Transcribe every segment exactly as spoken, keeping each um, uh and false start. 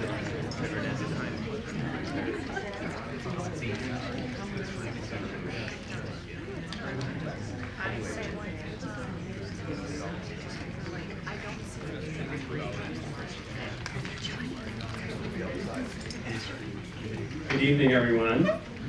Good evening, everyone.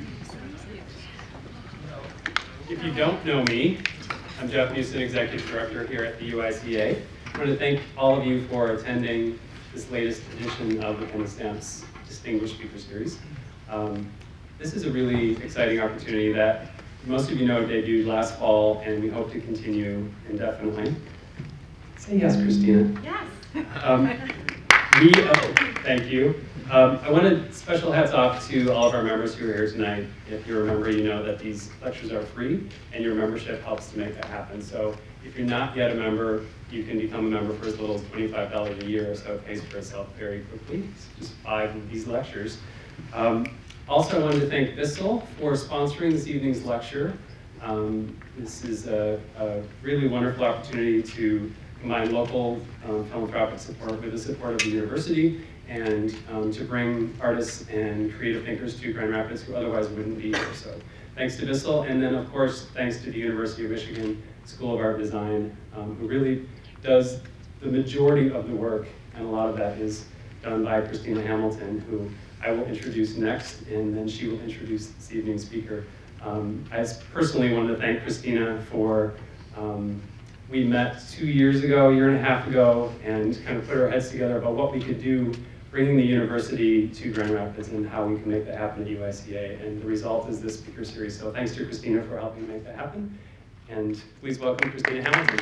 If you don't know me, I'm Jeff Newson, Executive Director here at the U I C A. I want to thank all of you for attending this latest edition of the Penny Stamps Distinguished Speaker Series. Um, this is a really exciting opportunity that most of you know debuted last fall, and we hope to continue indefinitely. Say yes, Christina. Yes. Um, we, oh, thank you. Um, I wanted special hats off to all of our members who are here tonight. If you're a member, you know that these lectures are free, and your membership helps to make that happen. So if you're not yet a member, you can become a member for as little as twenty-five dollars a year, so it pays for itself very quickly. It's just five of these lectures. Um, also, I wanted to thank Bissell for sponsoring this evening's lecture. Um, this is a, a really wonderful opportunity to combine local um, philanthropic support with the support of the university, and um, to bring artists and creative thinkers to Grand Rapids who otherwise wouldn't be here. So thanks to Bissell, and then of course thanks to the University of Michigan School of Art and Design, um, who really does the majority of the work, and a lot of that is done by Christina Hamilton, who I will introduce next, and then she will introduce this evening's speaker. Um, I personally want to thank Christina for, um, we met two years ago, a year and a half ago, and kind of put our heads together about what we could do bringing the university to Grand Rapids and how we can make that happen at U I C A. And the result is this speaker series. So thanks to Christina for helping make that happen. And please welcome Christina Hamilton.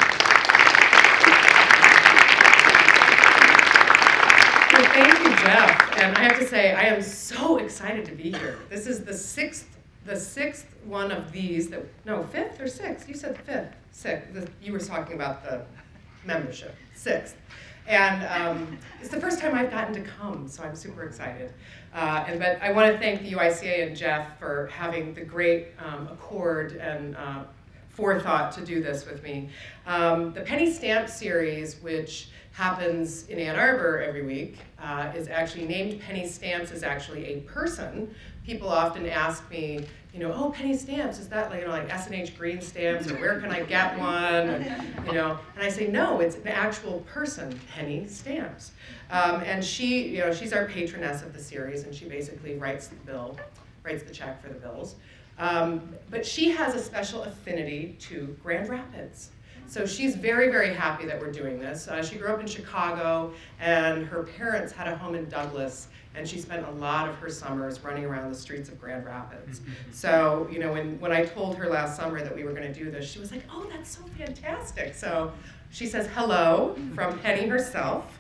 Well, thank you, Jeff. And I have to say, I am so excited to be here. This is the sixth, the sixth one of these, that, no, fifth or sixth? You said fifth, sixth. The, you were talking about the membership, sixth. And um, it's the first time I've gotten to come, so I'm super excited. Uh, and but I want to thank the U I C A and Jeff for having the great um, accord and uh, forethought to do this with me. Um, the Penny Stamp series, which happens in Ann Arbor every week, uh, is actually named Penny Stamps, is actually a person. People often ask me, you know, oh, penny stamps, is that like, you know, like S and H green stamps, or where can I get one? And, you know, and I say, no, it's an actual person, Penny Stamps. Um, and she, you know, she's our patroness of the series, and she basically writes the bill, writes the check for the bills. Um, but she has a special affinity to Grand Rapids. So she's very, very happy that we're doing this. Uh, she grew up in Chicago, and her parents had a home in Douglas, and she spent a lot of her summers running around the streets of Grand Rapids. So, you know, when, when I told her last summer that we were gonna do this, she was like, oh, that's so fantastic. So she says hello from Penny herself.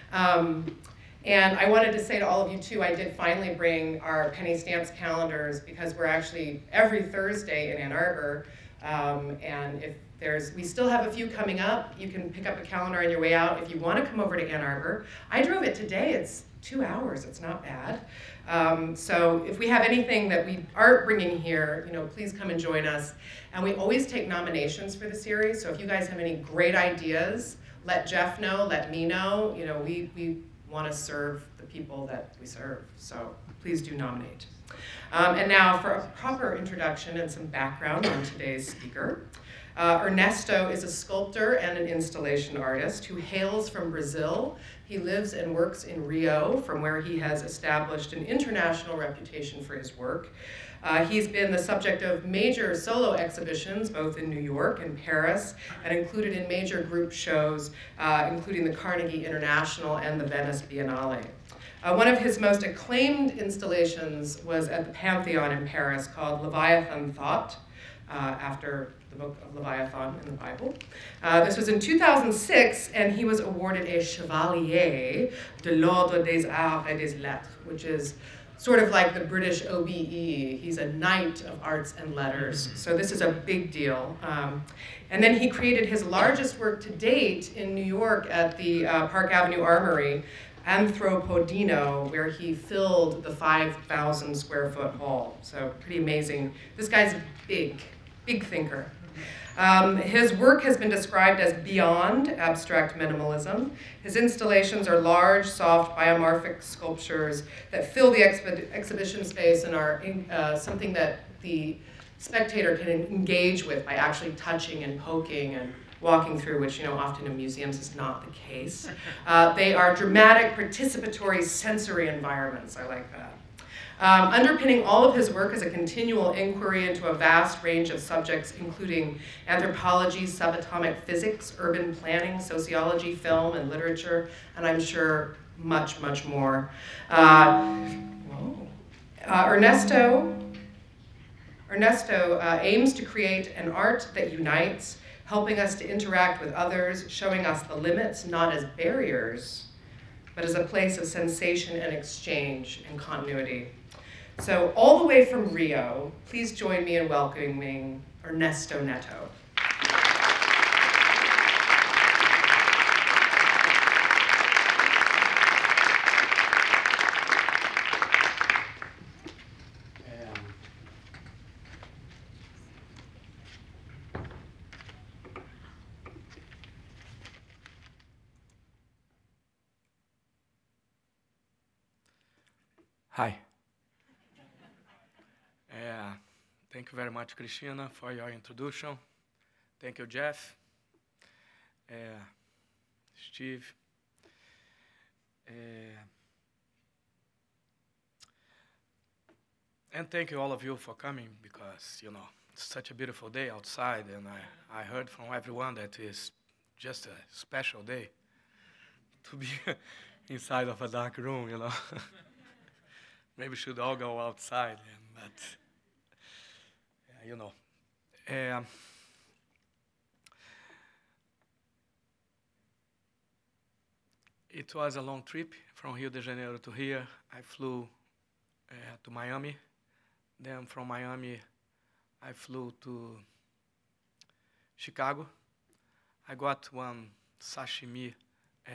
Um, and I wanted to say to all of you too, I did finally bring our Penny Stamps calendars, because we're actually every Thursday in Ann Arbor. Um, and if there's, we still have a few coming up. You can pick up a calendar on your way out if you want to come over to Ann Arbor. I drove it today. It's two hours. It's not bad. Um, so if we have anything that we aren't bringing here, you know, please come and join us. And we always take nominations for the series. So if you guys have any great ideas, let Jeff know, let me know. You know, we, we want to serve the people that we serve. So please do nominate. Um, and now for a proper introduction and some background on today's speaker. Uh, Ernesto is a sculptor and an installation artist who hails from Brazil. He lives and works in Rio, from where he has established an international reputation for his work. Uh, he's been the subject of major solo exhibitions, both in New York and Paris, and included in major group shows, uh, including the Carnegie International and the Venice Biennale. Uh, one of his most acclaimed installations was at the Pantheon in Paris, called Leviathan Thought, uh, after the book of Leviathan in the Bible. Uh, this was in two thousand six, and he was awarded a Chevalier de l'Ordre des Arts et des Lettres, which is sort of like the British O B E. He's a Knight of Arts and Letters, so this is a big deal. Um, and then he created his largest work to date in New York at the uh, Park Avenue Armory, Anthropodino, where he filled the five thousand square foot hall. So pretty amazing. This guy's big, big thinker. Um, his work has been described as beyond abstract minimalism. His installations are large, soft, biomorphic sculptures that fill the expi exhibition space and are in, uh, something that the spectator can engage with by actually touching and poking and walking through, which, you know, often in museums is not the case. Uh, they are dramatic, participatory, sensory environments. I like that. Um, underpinning all of his work is a continual inquiry into a vast range of subjects, including anthropology, subatomic physics, urban planning, sociology, film, and literature, and I'm sure much, much more. Uh, whoa. Uh, Ernesto, Ernesto uh, aims to create an art that unites, helping us to interact with others, showing us the limits not as barriers, but as a place of sensation and exchange and continuity. So all the way from Rio, please join me in welcoming Ernesto Neto. Hi. Uh, thank you very much, Christina, for your introduction. Thank you, Jeff, uh, Steve. Uh, and thank you all of you for coming, because, you know, it's such a beautiful day outside, and I, I heard from everyone that it's just a special day to be inside of a dark room, you know. Maybe we should all go outside, but, yeah, you know. Um, it was a long trip from Rio de Janeiro to here. I flew uh, to Miami. Then from Miami, I flew to Chicago. I got one sashimi, uh,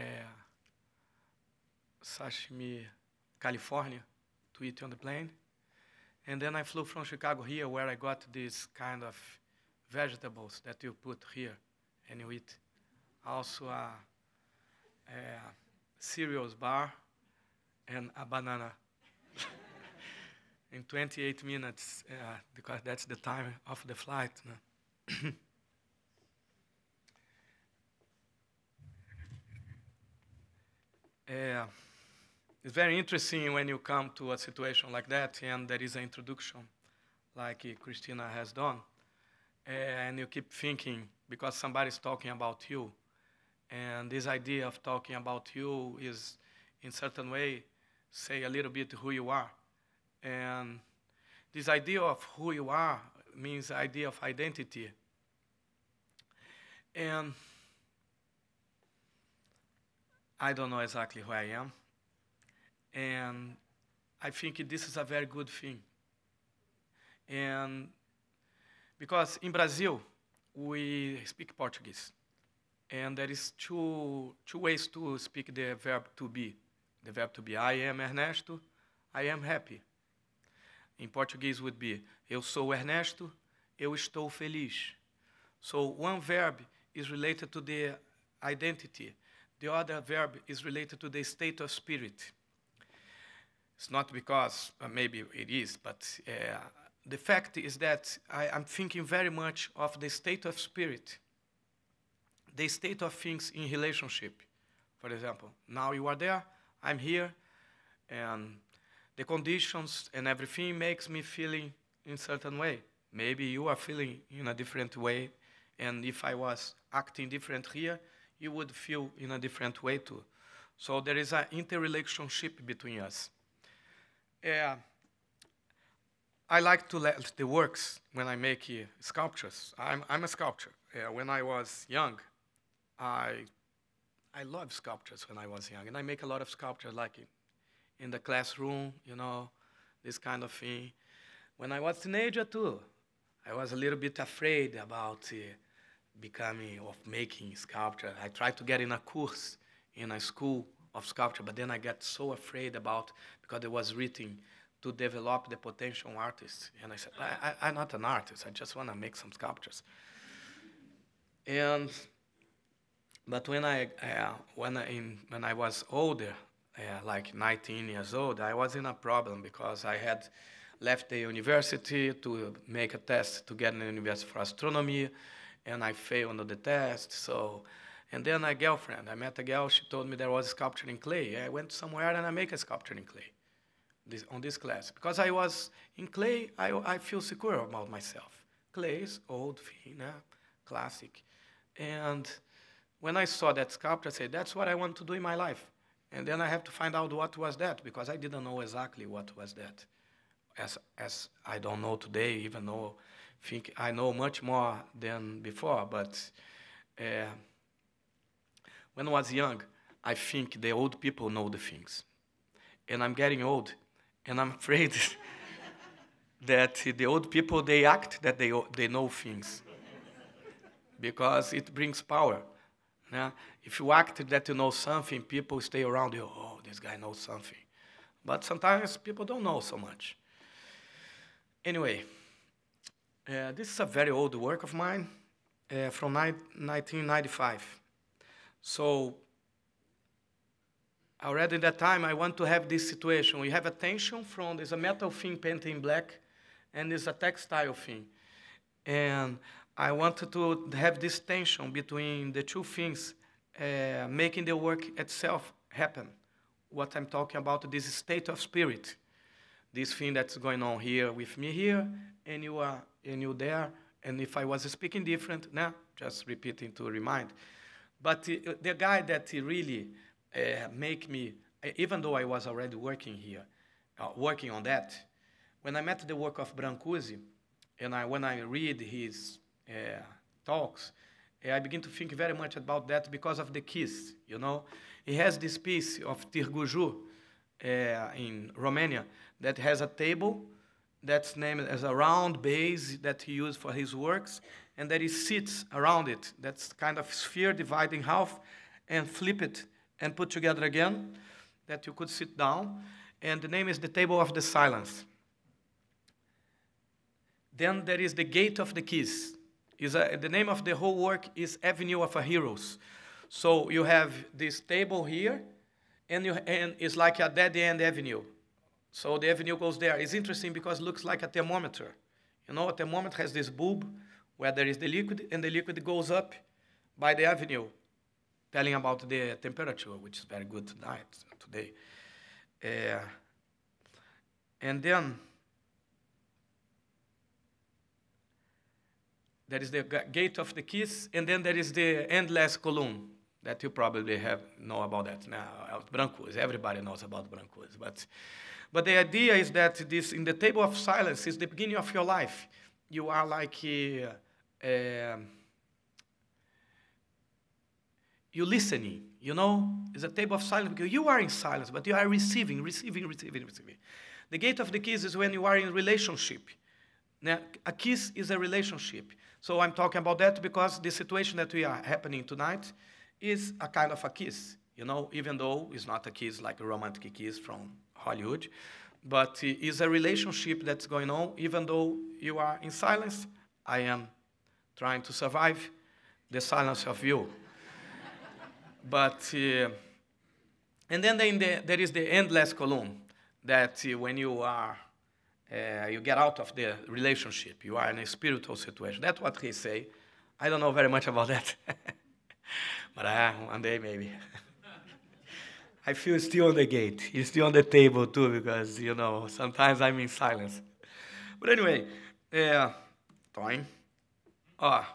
sashimi California, to eat on the plane. And then I flew from Chicago here, where I got this kind of vegetables that you put here and you eat. Also a, a cereals bar and a banana. In twenty-eight minutes, uh, because that's the time of the flight. No? uh, It's very interesting when you come to a situation like that and there is an introduction like uh, Christina has done, uh, and you keep thinking because somebody's talking about you, and this idea of talking about you is in certain way say a little bit who you are. And this idea of who you are means the idea of identity. And I don't know exactly who I am. And I think this is a very good thing. And because in Brazil, we speak Portuguese. And there is two, two ways to speak the verb to be. The verb to be, I am Ernesto, I am happy. In Portuguese would be, eu sou Ernesto, eu estou feliz. So one verb is related to the identity. The other verb is related to the state of spirit. It's not because, uh, maybe it is, but uh, the fact is that I, I'm thinking very much of the state of spirit, the state of things in relationship. For example, now you are there, I'm here, and the conditions and everything makes me feeling in a certain way. Maybe you are feeling in a different way, and if I was acting different here, you would feel in a different way too. So there is an interrelationship between us. Uh, I like to let the works when I make uh, sculptures. I'm, I'm a sculptor. Uh, when I was young, I, I loved sculptures when I was young, and I make a lot of sculptures like in, in the classroom, you know, this kind of thing. When I was a teenager too, I was a little bit afraid about uh, becoming, of making sculpture. I tried to get in a course in a school of sculpture, but then I got so afraid about, because it was written to develop the potential artist. And I said, I, I, I'm not an artist, I just want to make some sculptures. And but when I uh, when I in, when I was older, uh, like nineteen years old, I was in a problem because I had left the university to make a test to get in the university for astronomy, and I failed on the test. So, and then a girlfriend, I met a girl. She told me there was sculpture in clay. I went somewhere and I make a sculpture in clay. This, on this class, because I was in clay, I, I feel secure about myself. Clay is old thing, eh? Classic. And when I saw that sculpture, I said, that's what I want to do in my life. And then I have to find out what was that, because I didn't know exactly what was that. As, as I don't know today, even though I think I know much more than before, but uh, when I was young, I think the old people know the things. And I'm getting old, and I'm afraid that the old people, they act that they, they know things, because it brings power. Yeah? If you act that you know something, people stay around you, oh, this guy knows something. But sometimes people don't know so much. Anyway, uh, this is a very old work of mine uh, from nineteen ninety-five. So already at that time, I want to have this situation. We have a tension from, there's a metal thing painted in black, and there's a textile thing. And I wanted to have this tension between the two things, uh, making the work itself happen. What I'm talking about, this state of spirit, this thing that's going on here with me here, and you are, and you there. And if I was speaking different, nah, just repeating to remind. But uh, the guy that he really Uh, make me, even though I was already working here, uh, working on that, when I met the work of Brancusi, and I, when I read his uh, talks, uh, I begin to think very much about that because of the keys, you know. He has this piece of Târgu Jiu uh, in Romania that has a table that's named as a round base that he used for his works, and that he sits around it. That's kind of sphere divided in half and flip it and put together again, that you could sit down. And the name is the Table of the Silence. Then there is the Gate of the Keys. Is a, the name of the whole work is Avenue of Heroes. So you have this table here, and, you, and it's like a dead-end avenue. So the avenue goes there. It's interesting because it looks like a thermometer. You know, a thermometer has this bulb where there is the liquid, and the liquid goes up by the avenue, telling about the temperature, which is very good tonight, today. Uh, and then there is the Gate of the Keys, and then there is the endless column that you probably have know about that now. Brancusi, everybody knows about Brancusi. But, but the idea is that this, in the Table of Silence, is the beginning of your life. You are like a, uh, you're listening, you know? It's a table of silence because you are in silence, but you are receiving, receiving, receiving, receiving. The Gate of the Keys is when you are in relationship. Now, a kiss is a relationship. So I'm talking about that because the situation that we are happening tonight is a kind of a kiss, you know, even though it's not a kiss like a romantic kiss from Hollywood, but it's a relationship that's going on, even though you are in silence. I am trying to survive the silence of you. But, uh, and then the, there is the endless column, that uh, when you are, uh, you get out of the relationship, you are in a spiritual situation. That's what he say. I don't know very much about that. But uh, one day maybe. I feel still on the gate. It's still on the table too, because, you know, sometimes I'm in silence. But anyway, uh, time. Ah.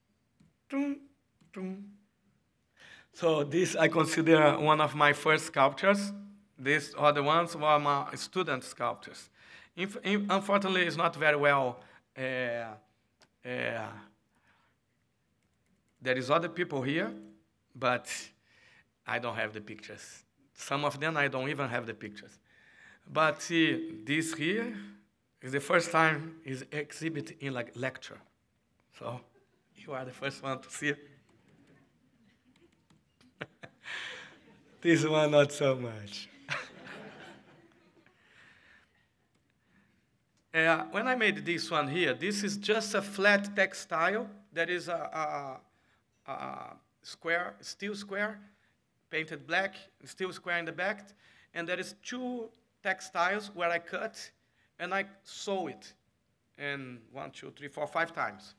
So this I consider one of my first sculptures. These other ones were my student sculptures. Inf in, unfortunately, it's not very well. Uh, uh, there is other people here, but I don't have the pictures. Some of them I don't even have the pictures. But uh, this here is the first time is exhibit in like lecture. So you are the first one to see it. This one, not so much. uh, when I made this one here, this is just a flat textile. There is a, uh, square, steel square, painted black, steel square in the back, and there is two textiles where I cut and I sew it, and one, two, three, four, five times.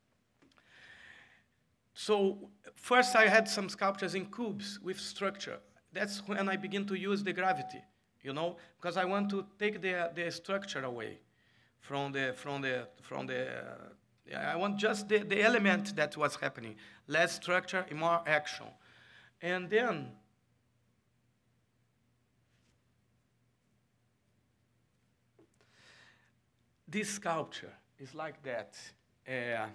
So first I had some sculptures in cubes with structure. That's when I begin to use the gravity, you know, because I want to take the, the structure away from the, from the, from the, uh, I want just the, the element that was happening. Less structure and more action. And then, this sculpture is like that. Uh,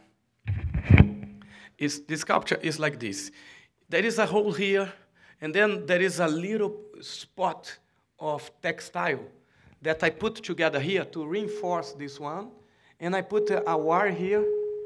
is, this sculpture is like this. There is a hole here, and then there is a little spot of textile that I put together here to reinforce this one. And I put a, a wire here.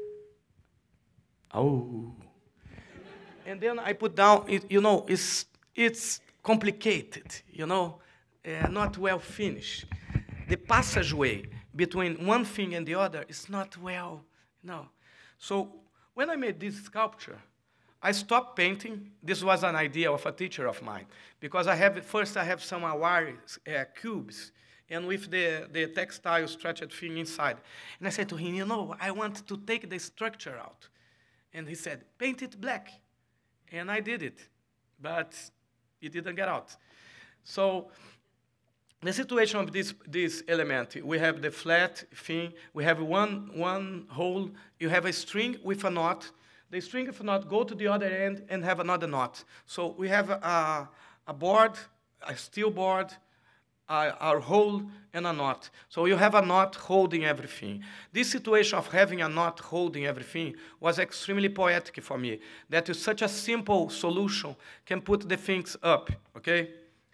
Oh. And then I put down, it, you know, it's, it's complicated, you know, uh, not well finished. The passageway between one thing and the other is not well, no. So when I made this sculpture, I stopped painting. This was an idea of a teacher of mine, because I have, first I have some wire uh, cubes, and with the, the textile stretched thing inside. And I said to him, you know, I want to take the structure out. And he said, paint it black. And I did it, but it didn't get out. So the situation of this, this element, we have the flat thing, we have one, one hole, you have a string with a knot. The string with a knot go to the other end and have another knot. So we have a, a board, a steel board, a, a hole, and a knot. So you have a knot holding everything. This situation of having a knot holding everything was extremely poetic for me, that is such a simple solution can put the things up, okay?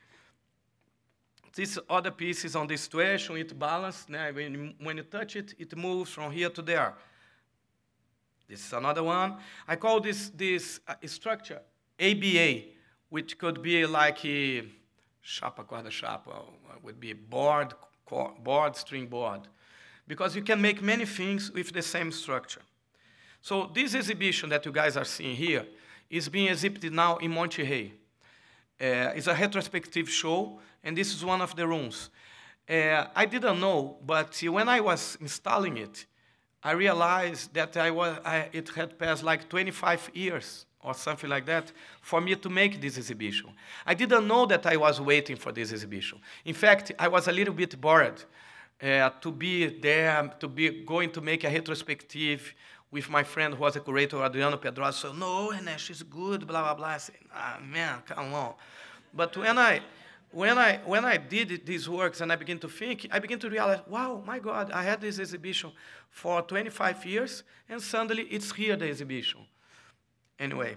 This other piece is on this situation, it balanced. Now, when, you, when you touch it, it moves from here to there. This is another one. I call this, this uh, structure A B A, which could be like a chapa, corda chapa, would be board, board, string board. Because you can make many things with the same structure. So this exhibition that you guys are seeing here is being exhibited now in Monterrey. Uh, it's a retrospective show, and this is one of the rooms. Uh, I didn't know, but when I was installing it, I realized that I was, I, it had passed like twenty-five years or something like that for me to make this exhibition. I didn't know that I was waiting for this exhibition. In fact, I was a little bit bored uh, to be there, to be going to make a retrospective with my friend who was a curator, Adriano Pedrosa. So, no, Ernesto is good, blah, blah, blah. I said, ah, man, come on. But when I, when I, when I did these works and I began to think, I began to realize, wow, my God, I had this exhibition for twenty-five years, and suddenly it's here, the exhibition. Anyway,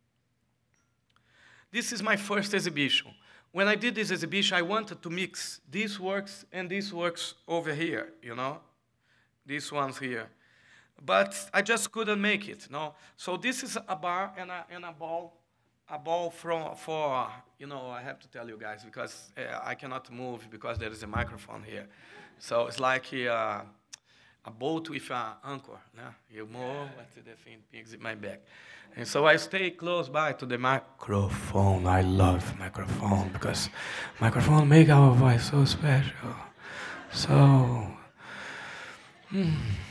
this is my first exhibition. When I did this exhibition, I wanted to mix these works and these works over here, you know, these ones here. But I just couldn't make it, no? So this is a bar and a, and a ball, a ball from, for, you know, I have to tell you guys, because uh, I cannot move because there is a microphone here. So it's like uh, a boat with an anchor, no? You move, but the thing pings in my back. And so I stay close by to the microphone. I love microphone because microphone make our voice so special. So, hmm.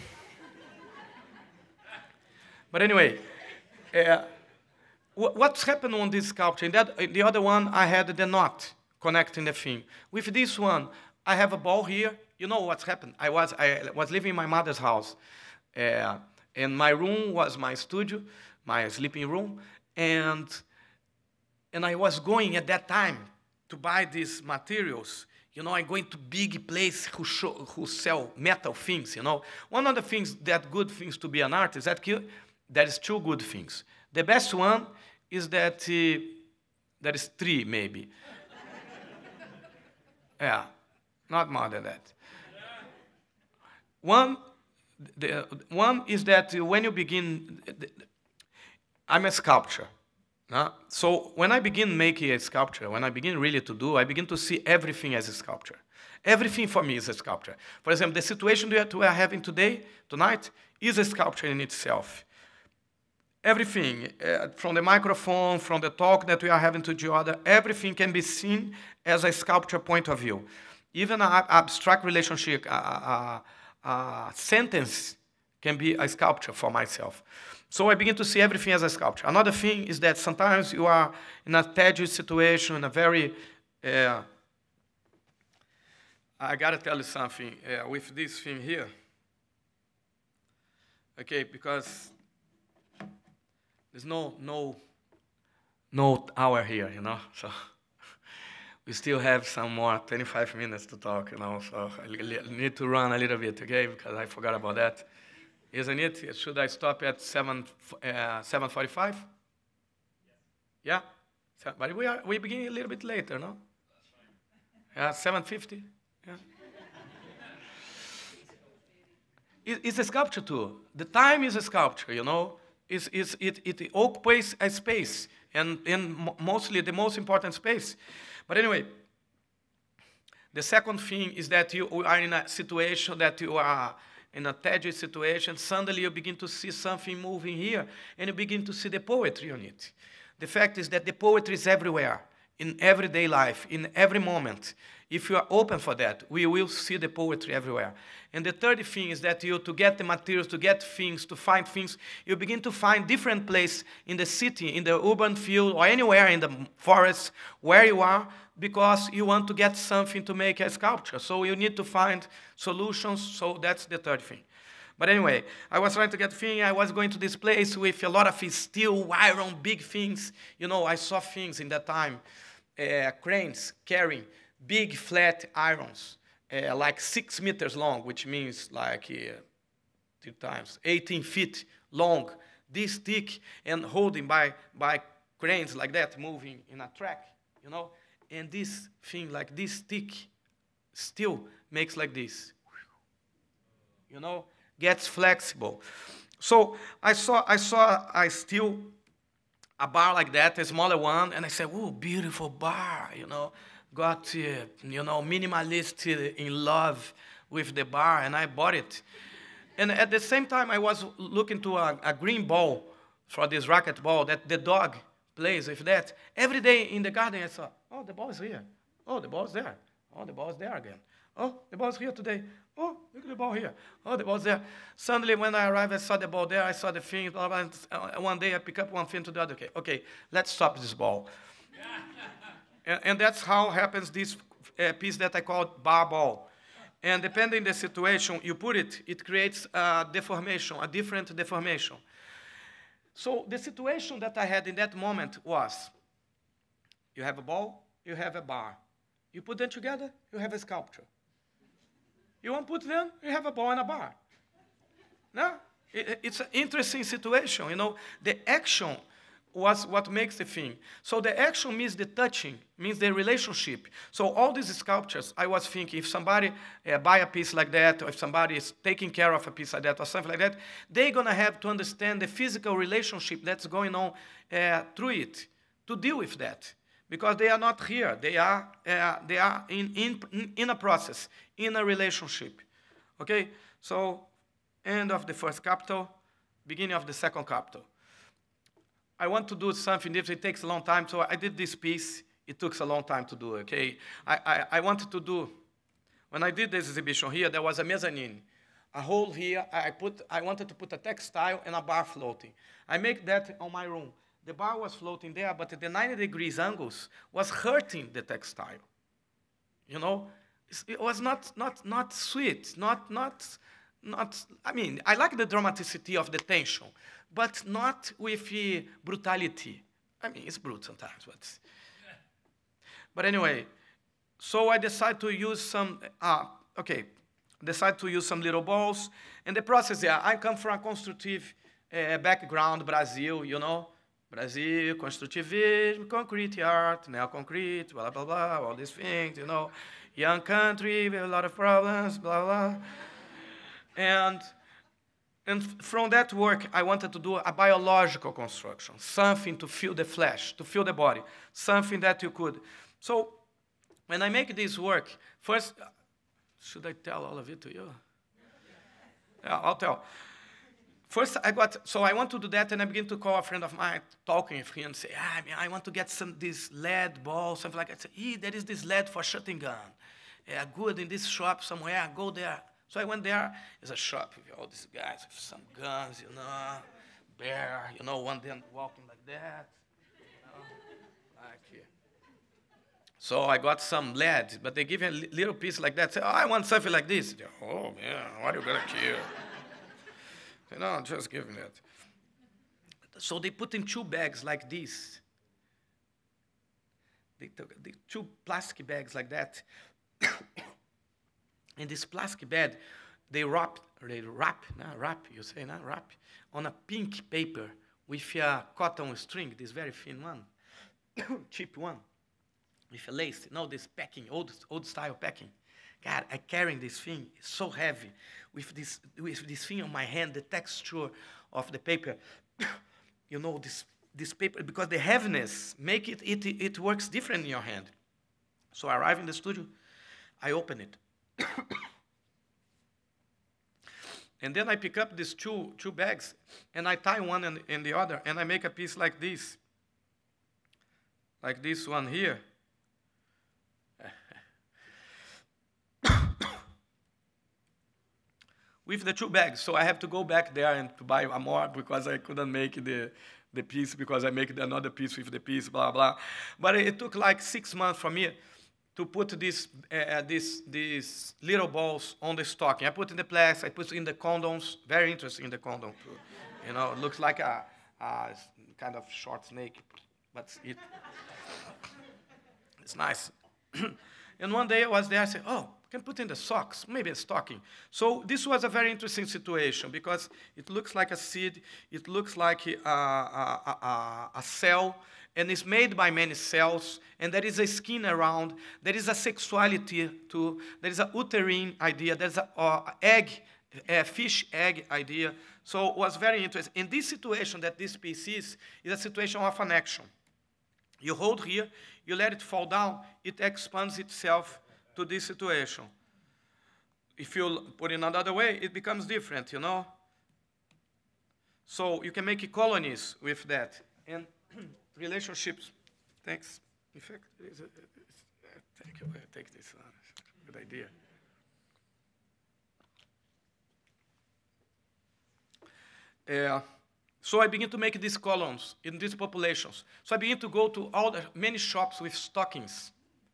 But anyway, uh, what's happened on this sculpture? In, that, in the other one, I had the knot connecting the thing. With this one, I have a ball here. You know what's happened? I was, I was living in my mother's house, uh, and my room was my studio, my sleeping room, and, and I was going at that time to buy these materials. You know, I go into big place who, show, who sell metal things, you know. One of the things that good things to be an artist, that there is two good things. The best one is that uh, there is three, maybe. Yeah, not more than that. One, the, one is that when you begin, I'm a sculptor. Uh, so when I begin making a sculpture, when I begin really to do, I begin to see everything as a sculpture. Everything for me is a sculpture. For example, the situation that we are having today, tonight, is a sculpture in itself. everything, uh, from the microphone, from the talk that we are having to each other, everything can be seen as a sculpture point of view. Even an abstract relationship, a, a, a sentence can be a sculpture for myself. So I begin to see everything as a sculpture. Another thing is that sometimes you are in a tedious situation, in a very, uh, I gotta tell you something, uh, with this thing here, okay, because there's no, no, no hour here, you know, so we still have some more twenty-five minutes to talk, you know, so I need to run a little bit, okay, because I forgot about that. Isn't it? Should I stop at seven, uh, seven forty-five? Yes. Yeah? So, but we are we begin a little bit later, no? That's fine. Yeah, seven fifty? Yeah. it, it's a sculpture too. The time is a sculpture, you know? It's, it's, it, it occupies a space, and, and mostly the most important space. But anyway, the second thing is that you are in a situation that you are in a tedious situation, suddenly you begin to see something moving here, and you begin to see the poetry on it. The fact is that the poetry is everywhere, in everyday life, in every moment. If you are open for that, we will see the poetry everywhere. And the third thing is that you, to get the materials, to get things, to find things, you begin to find different places in the city, in the urban field, or anywhere in the forest where you are, because you want to get something to make a sculpture. So you need to find solutions, so that's the third thing. But anyway, I was trying to get things, I was going to this place with a lot of steel, iron, big things. You know, I saw things in that time, uh, cranes carrying big flat irons, uh, like six meters long, which means like uh, two times, eighteen feet long, this thick, and holding by, by cranes like that, moving in a track, you know? And this thing, like this thick, still makes like this, you know, gets flexible. So I saw, I saw a steel, a bar like that, a smaller one, and I said, "Oh, beautiful bar," you know, got, uh, you know, minimalist uh, in love with the bar, and I bought it. And at the same time, I was looking to a, a green ball for this racket ball that the dog plays with that. Every day in the garden, I saw, oh, the ball is here. Oh, the ball is there. Oh, the ball is there again. Oh, the ball is here today. Oh, look at the ball here. Oh, the ball is there. Suddenly, when I arrived, I saw the ball there. I saw the thing. Blah, blah, blah. One day, I pick up one thing to the other. Okay, okay, let's stop this ball. and, and that's how happens this uh, piece that I call bar ball. And depending on the situation you put it, it creates a deformation, a different deformation. So the situation that I had in that moment was, you have a ball, you have a bar. You put them together, you have a sculpture. You want to put them, you have a ball and a bar. No, it, it's an interesting situation, you know. The action was what makes the thing. So the action means the touching, means the relationship. So all these sculptures, I was thinking, if somebody uh, buy a piece like that, or if somebody is taking care of a piece like that, or something like that, they're going to have to understand the physical relationship that's going on uh, through it, to deal with that. Because they are not here. They are, uh, they are in, in, in a process, in a relationship. Okay? So end of the first capital, beginning of the second capital. I want to do something different. It takes a long time, so I did this piece. It took a long time to do, okay? I, I, I wanted to do, when I did this exhibition here, there was a mezzanine. A hole here, I, put, I wanted to put a textile and a bar floating. I make that on my room. The bar was floating there, but the ninety degrees angles was hurting the textile. You know? It was not, not, not sweet, not, not, not, I mean, I like the dramaticity of the tension, but not with uh, brutality. I mean, it's brutal sometimes, but... But anyway, so I decided to use some, uh, okay, decided to use some little balls. And the process, yeah, I come from a constructive uh, background, Brazil, you know, Brazil, constructivism, concrete art, neo-concrete, blah, blah, blah, all these things, you know, young country with a lot of problems, blah, blah. And, and from that work, I wanted to do a biological construction, something to feel the flesh, to feel the body, something that you could. So when I make this work, first, should I tell all of it to you? Yeah, I'll tell. first I got, so I want to do that, and I begin to call a friend of mine, talking with him, and say, ah, I, mean, I want to get some this lead ball, something like that. I say, hey, there is this lead for shooting gun. Yeah, good, in this shop somewhere, go there. So I went there, there's a shop with all these guys with some guns, you know, bear, you know, one then walking like that, you know, like here. So I got some lead, but they give you a li little piece like that. Say, oh, I want something like this. Say, oh, man, what are you going to kill? Say, no, just give me that. So they put in two bags like this. They took the two plastic bags like that. In this plastic bag, they wrap, they wrap, no, wrap, you say, no, wrap, on a pink paper with a cotton string, this very thin one, cheap one. With a lace, you know, this packing, old, old style packing. God, I carrying this thing, it's so heavy. With this, with this thing on my hand, the texture of the paper, you know, this, this paper, because the heaviness make it, it, it works different in your hand. So I arrive in the studio, I open it. And then I pick up these two, two bags, and I tie one and, and the other, and I make a piece like this. Like this one here. With the two bags, so I have to go back there and to buy more because I couldn't make the, the piece because I make another piece with the piece, blah, blah. But it took like six months for me to put this, uh, this, these little balls on the stocking. I put in the plastic, I put in the condoms, very interesting in the condom too. You know, it looks like a, a kind of short snake, but it, it's nice. And one day I was there, I said, oh, I can put in the socks, maybe a stocking. So this was a very interesting situation because it looks like a seed, it looks like a, a, a, a cell, and it's made by many cells, and there is a skin around, there is a sexuality too, there is a uterine idea, there's an uh, egg, a fish egg idea. So it was very interesting. In this situation that this piece is, is a situation of an action. You hold here, you let it fall down, it expands itself to this situation. If you put it another way, it becomes different, you know? So you can make colonies with that. And relationships, thanks. In fact, it is a, thank you, take this one, good idea. Uh, So I begin to make these columns in these populations. So I begin to go to all the many shops with stockings.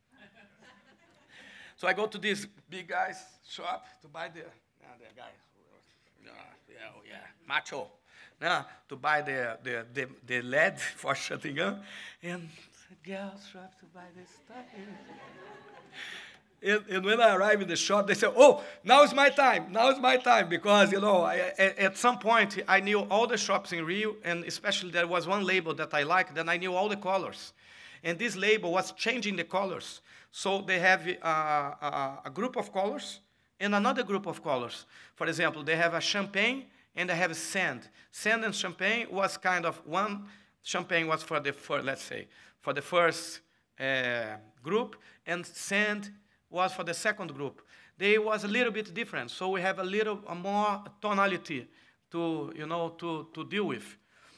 So I go to this big guy's shop to buy the, yeah, the guy, yeah, yeah, oh yeah, macho, yeah, to buy the, the, the, the lead for shutting gun, and the girls shop to buy the stockings. And, and when I arrive in the shop, they say, oh, now is my time, now is my time, because, you know, I, at some point, I knew all the shops in Rio, and especially there was one label that I liked, then I knew all the colors. And this label was changing the colors. So they have a, a, a group of colors and another group of colors. For example, they have a champagne and they have sand. Sand and champagne was kind of one, champagne was for the, for, let's say, for the first uh, group, and sand was for the second group. They was a little bit different, so we have a little a more tonality to, you know, to, to deal with.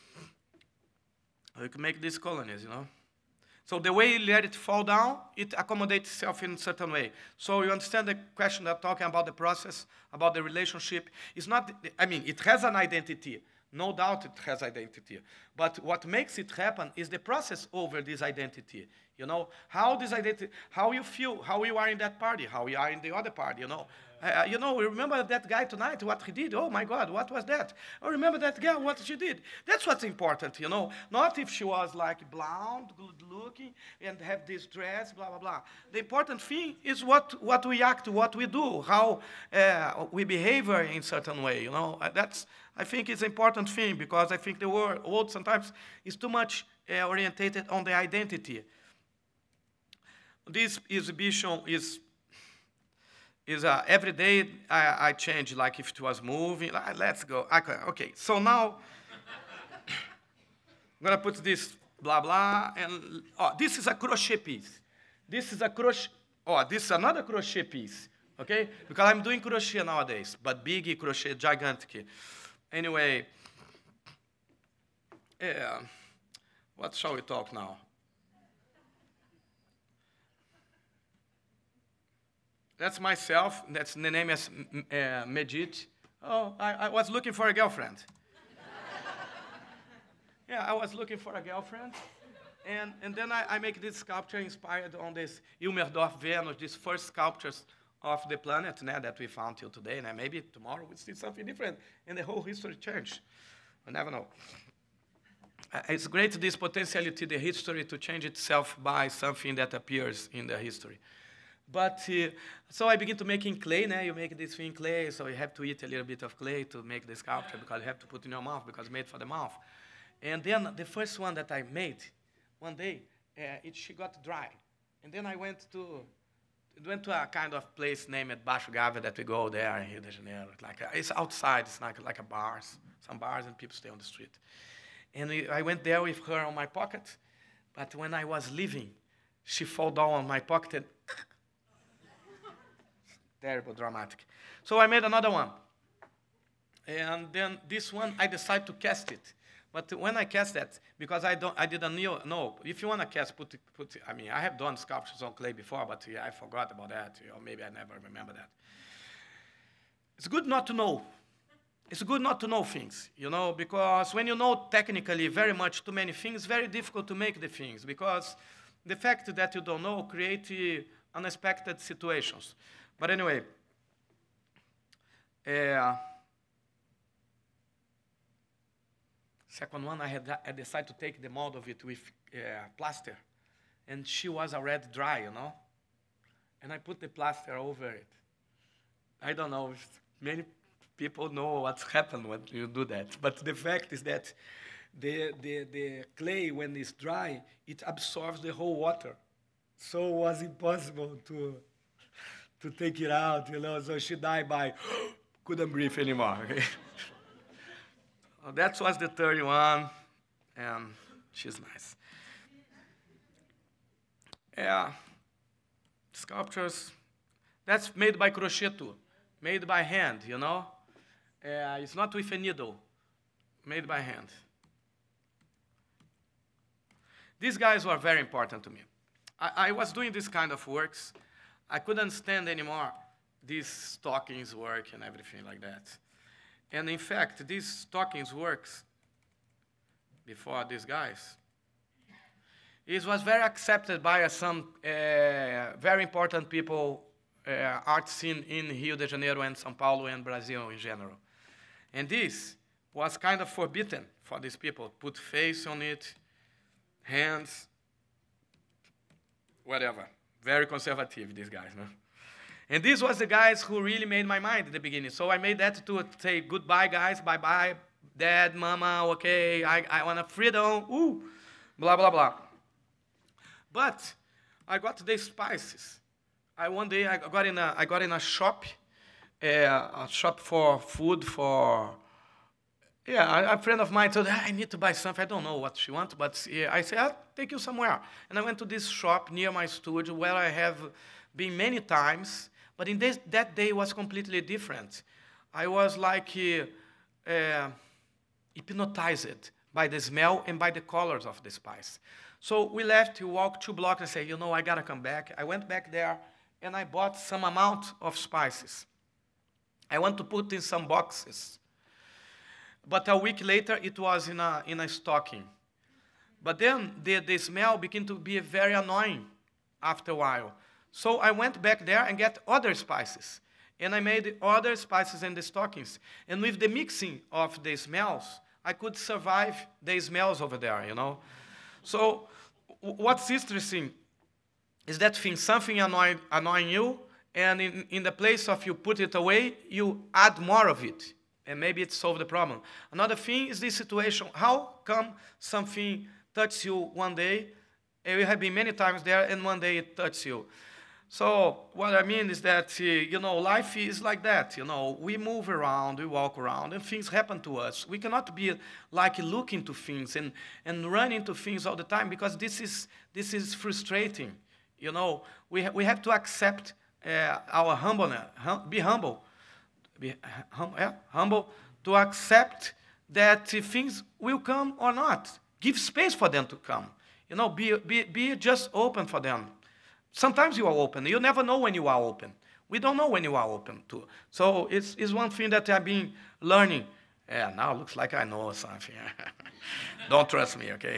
We can make these colonies, you know. So the way you let it fall down, it accommodates itself in a certain way. So you understand the question that talking about the process, about the relationship. It's not, I mean, it has an identity. No doubt it has identity. But what makes it happen is the process over this identity. You know, how this identity, how you feel, how you are in that party, how you are in the other party, you know. Uh, you know, remember that guy tonight, what he did? Oh, my God, what was that? Oh, remember that girl, what she did? That's what's important, you know. Not if she was, like, blonde, good-looking, and have this dress, blah, blah, blah. The important thing is what, what we act, what we do, how uh, we behave in a certain way, you know. That's, I think it's an important thing, because I think the world, world sometimes is too much uh, orientated on the identity. This exhibition is... is uh, every day I, I change, like if it was moving, like, let's go. Okay, okay, so now I'm gonna put this blah blah, and oh, this is a crochet piece. This is a crochet, oh, this is another crochet piece, okay? Because I'm doing crochet nowadays, but big crochet, gigantic. anyway, yeah, what shall we talk now? That's myself. That's the name is uh, Medit. Oh, I, I was looking for a girlfriend. Yeah, I was looking for a girlfriend. And, and then I, I make this sculpture inspired on this Ilmerdorf Venus, these first sculptures of the planet né, that we found till today. And maybe tomorrow we'll see something different and the whole history change. We never know. Uh, it's great, this potentiality, the history, to change itself by something that appears in the history. But, uh, so I begin to make in clay. Now you make this thing in clay, so you have to eat a little bit of clay to make the sculpture, because you have to put in your mouth, because it's made for the mouth. And then the first one that I made, one day, uh, it, she got dry. And then I went to, went to a kind of place named Baixo Gávea that we go there in Rio de Janeiro. Like a, it's outside, it's like, like a bars, some bars, and people stay on the street. And we, I went there with her on my pocket, but when I was leaving, she fell down on my pocket and terrible, dramatic. So I made another one. And then this one, I decided to cast it. But when I cast that, because I don't, I didn't know, no, if you want to cast, put, put, I mean, I have done sculptures on clay before, but yeah, I forgot about that, or maybe I never remember that. It's good not to know. It's good not to know things, you know, because when you know technically very much too many things, it's very difficult to make the things, because the fact that you don't know creates unexpected situations. But anyway, uh, second one, I had I decided to take the mold of it with uh, plaster, and she was already dry, you know, and I put the plaster over it. I don't know if many people know what's happened when you do that, but the fact is that the, the, the clay, when it's dry, it absorbs the whole water. So it was impossible to, to take it out, you know, so she died by, couldn't breathe anymore. Okay? Well, that was the thirty-one, and she's nice. Yeah, sculptures, that's made by crochet too, made by hand, you know. Uh, it's not with a needle, made by hand. These guys were very important to me. I, I was doing this kind of works. I couldn't stand anymore these stockings work and everything like that. And in fact, these stockings works before these guys, it was very accepted by uh, some uh, very important people, uh, art scene in Rio de Janeiro and São Paulo and Brazil in general. And this was kind of forbidden for these people. Put face on it, hands, whatever. Very conservative, these guys, no? And these was the guys who really made my mind at the beginning. So I made that to say, goodbye, guys, bye-bye, dad, mama, okay, I, I want a freedom, ooh, blah, blah, blah. But I got the spices. I one day I got in a, I got in a shop, uh, a shop for food for, yeah, a, a friend of mine told, I need to buy something. I don't know what she wants, but yeah, I said, I'll take you somewhere. And I went to this shop near my studio where I have been many times, but in this, that day was completely different. I was like uh, uh, hypnotized by the smell and by the colors of the spice. So we left, we walked two blocks and said, you know, I gotta come back. I went back there and I bought some amount of spices. I want to put in some boxes. But a week later, it was in a, in a stocking. But then the, the smell began to be very annoying after a while. So I went back there and get other spices. And I made other spices in the stockings. And with the mixing of the smells, I could survive the smells over there, you know. So what's interesting is that thing, something annoying, annoying you, and in, in the place of you put it away, you add more of it. And maybe it solved the problem. Another thing is this situation. How come something touches you one day, and you have been many times there, and one day it touches you? So what I mean is that, uh, you know, life is like that. You know, we move around, we walk around, and things happen to us. We cannot be like looking to things and, and run into things all the time, because this is, this is frustrating. You know, we, ha we have to accept uh, our humbleness, hum be humble. Be hum yeah, humble to accept that uh, things will come or not. Give space for them to come. You know, be, be, be just open for them. Sometimes you are open. You never know when you are open. We don't know when you are open to. So it's, it's one thing that I've been learning. Yeah, now it looks like I know something. Don't trust me, okay?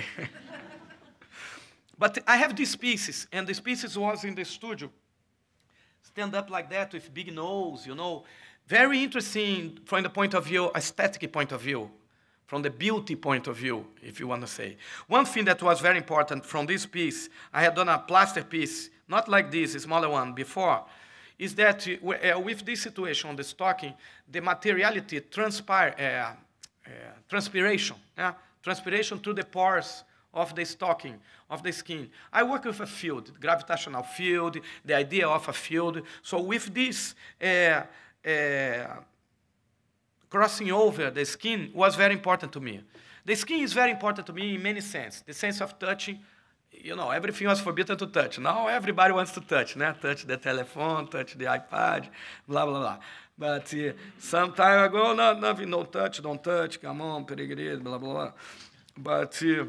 But I have these pieces, and this pieces was in the studio. Stand up like that with big nose, you know. Very interesting from the point of view, aesthetic point of view, from the beauty point of view, if you want to say. One thing that was very important from this piece, I had done a plaster piece, not like this, a smaller one before, is that uh, with this situation on the stocking, the materiality transpire, uh, uh, transpiration, yeah? transpiration through the pores of the stocking, of the skin. I work with a field, gravitational field, the idea of a field. So with this uh, uh, crossing over the skin was very important to me. The skin is very important to me in many senses. The sense of touching, you know, everything was forbidden to touch. Now everybody wants to touch, né? Touch the telephone, touch the iPad, blah, blah, blah. But uh, some time ago, no, nothing, no touch, don't touch, come on, perigrid, blah, blah, blah. But uh,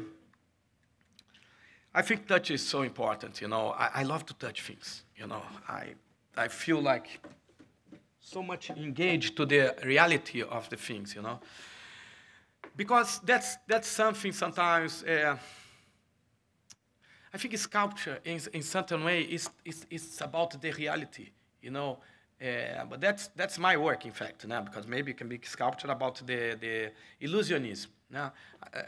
I think touch is so important, you know. I, I love to touch things, you know. I, I feel like so much engaged to the reality of the things, you know. Because that's, that's something sometimes, uh, I think sculpture in, in certain way is, is, is about the reality, you know. Uh, but that's, that's my work, in fact, né? Because maybe it can be sculpture about the, the illusionism, né? Uh,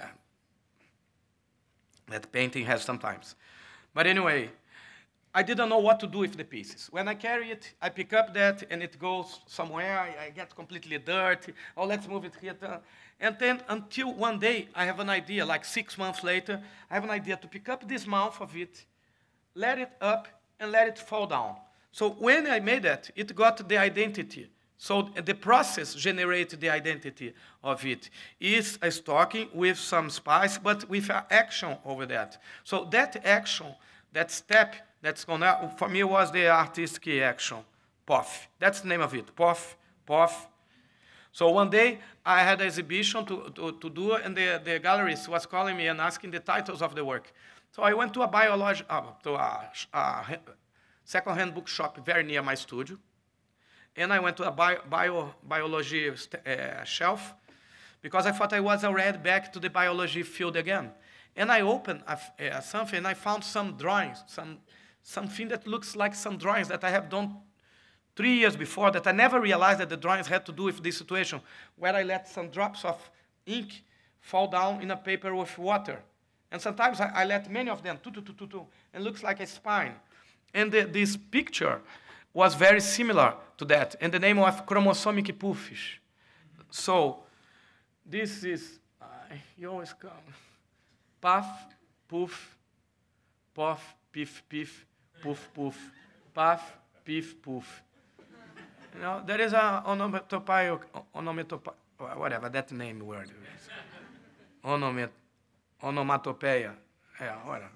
that painting has sometimes. But anyway, I didn't know what to do with the pieces. When I carry it, I pick up that, and it goes somewhere. I, I get completely dirty. Oh, let's move it here. And then until one day, I have an idea, like six months later, I have an idea to pick up this mouth of it, let it up, and let it fall down. So when I made that, it got the identity. So the process generated the identity of it. It's a stocking with some spice, but with an action over that. So that action, that step, that's gonna, for me, was the artistic action, puff. That's the name of it, puff, puff. So one day, I had an exhibition to, to, to do, and the, the gallerist was calling me and asking the titles of the work. So I went to a biology, uh, to a, a second-hand bookshop very near my studio, and I went to a bio, bio, biology uh, shelf, because I thought I was already back to the biology field again. And I opened a, uh, something, and I found some drawings, some, something that looks like some drawings that I have done three years before, that I never realized that the drawings had to do with this situation, where I let some drops of ink fall down in a paper with water. And sometimes I, I let many of them, two, two, two, two, two, and looks like a spine. And the, this picture was very similar to that, and the name of chromosomic puffs. So this is, uh, you always come, puff, puff, puff, piff, piff, puff, puff, puff, piff, puff. You know, there is a onomatopoeia, onomatopoeia, whatever that name word is. Onomet, onomatopoeia. Yeah, whatever.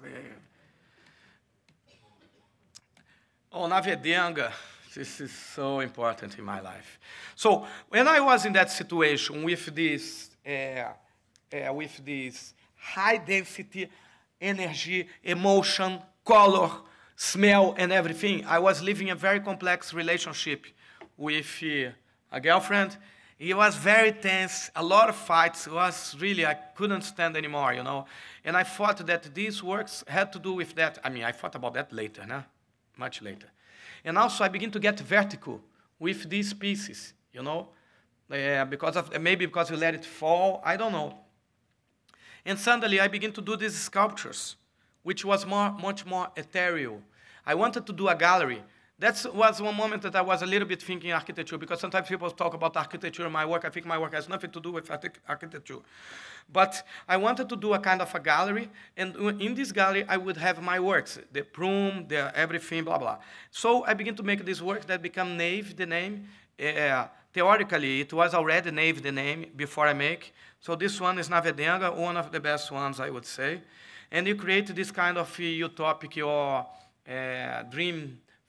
Oh, Navedenga, this is so important in my life. So when I was in that situation with this, uh, uh, with this high density, energy, emotion, color, smell, and everything, I was living a very complex relationship with uh, a girlfriend. It was very tense, a lot of fights. It was really, I couldn't stand anymore, you know. And I thought that these works had to do with that. I mean, I thought about that later, no? Much later. And also I begin to get vertical with these pieces, you know, uh, because of, maybe because we let it fall, I don't know. And suddenly I begin to do these sculptures, which was more, much more ethereal. I wanted to do a gallery. That was one moment that I was a little bit thinking architecture, because sometimes people talk about architecture in my work. I think my work has nothing to do with architecture. But I wanted to do a kind of a gallery, and in this gallery, I would have my works, the room, the everything, blah, blah. So I began to make these works that become Nave, the name. Uh, theoretically, it was already Nave, the name, before I make. So this one is Navedenga, one of the best ones, I would say. And you create this kind of utopic or uh, dream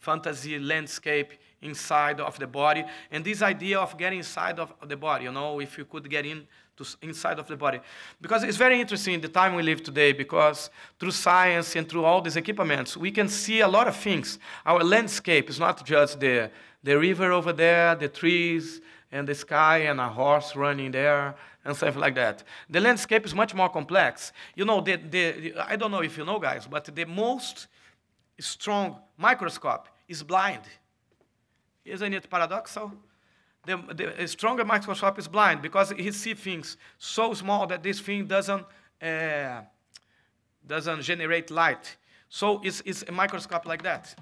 fantasy landscape inside of the body, and this idea of getting inside of the body, you know, if you could get in to inside of the body. Because it's very interesting the time we live today, because through science and through all these equipments, we can see a lot of things. Our landscape is not just the, the river over there, the trees, and the sky, and a horse running there, and stuff like that. The landscape is much more complex. You know, the, the, I don't know if you know, guys, but the most strong microscope is blind. Isn't it paradoxical? The, the stronger microscope is blind because he sees things so small that this thing doesn't, uh, doesn't generate light. So it's, it's a microscope like that.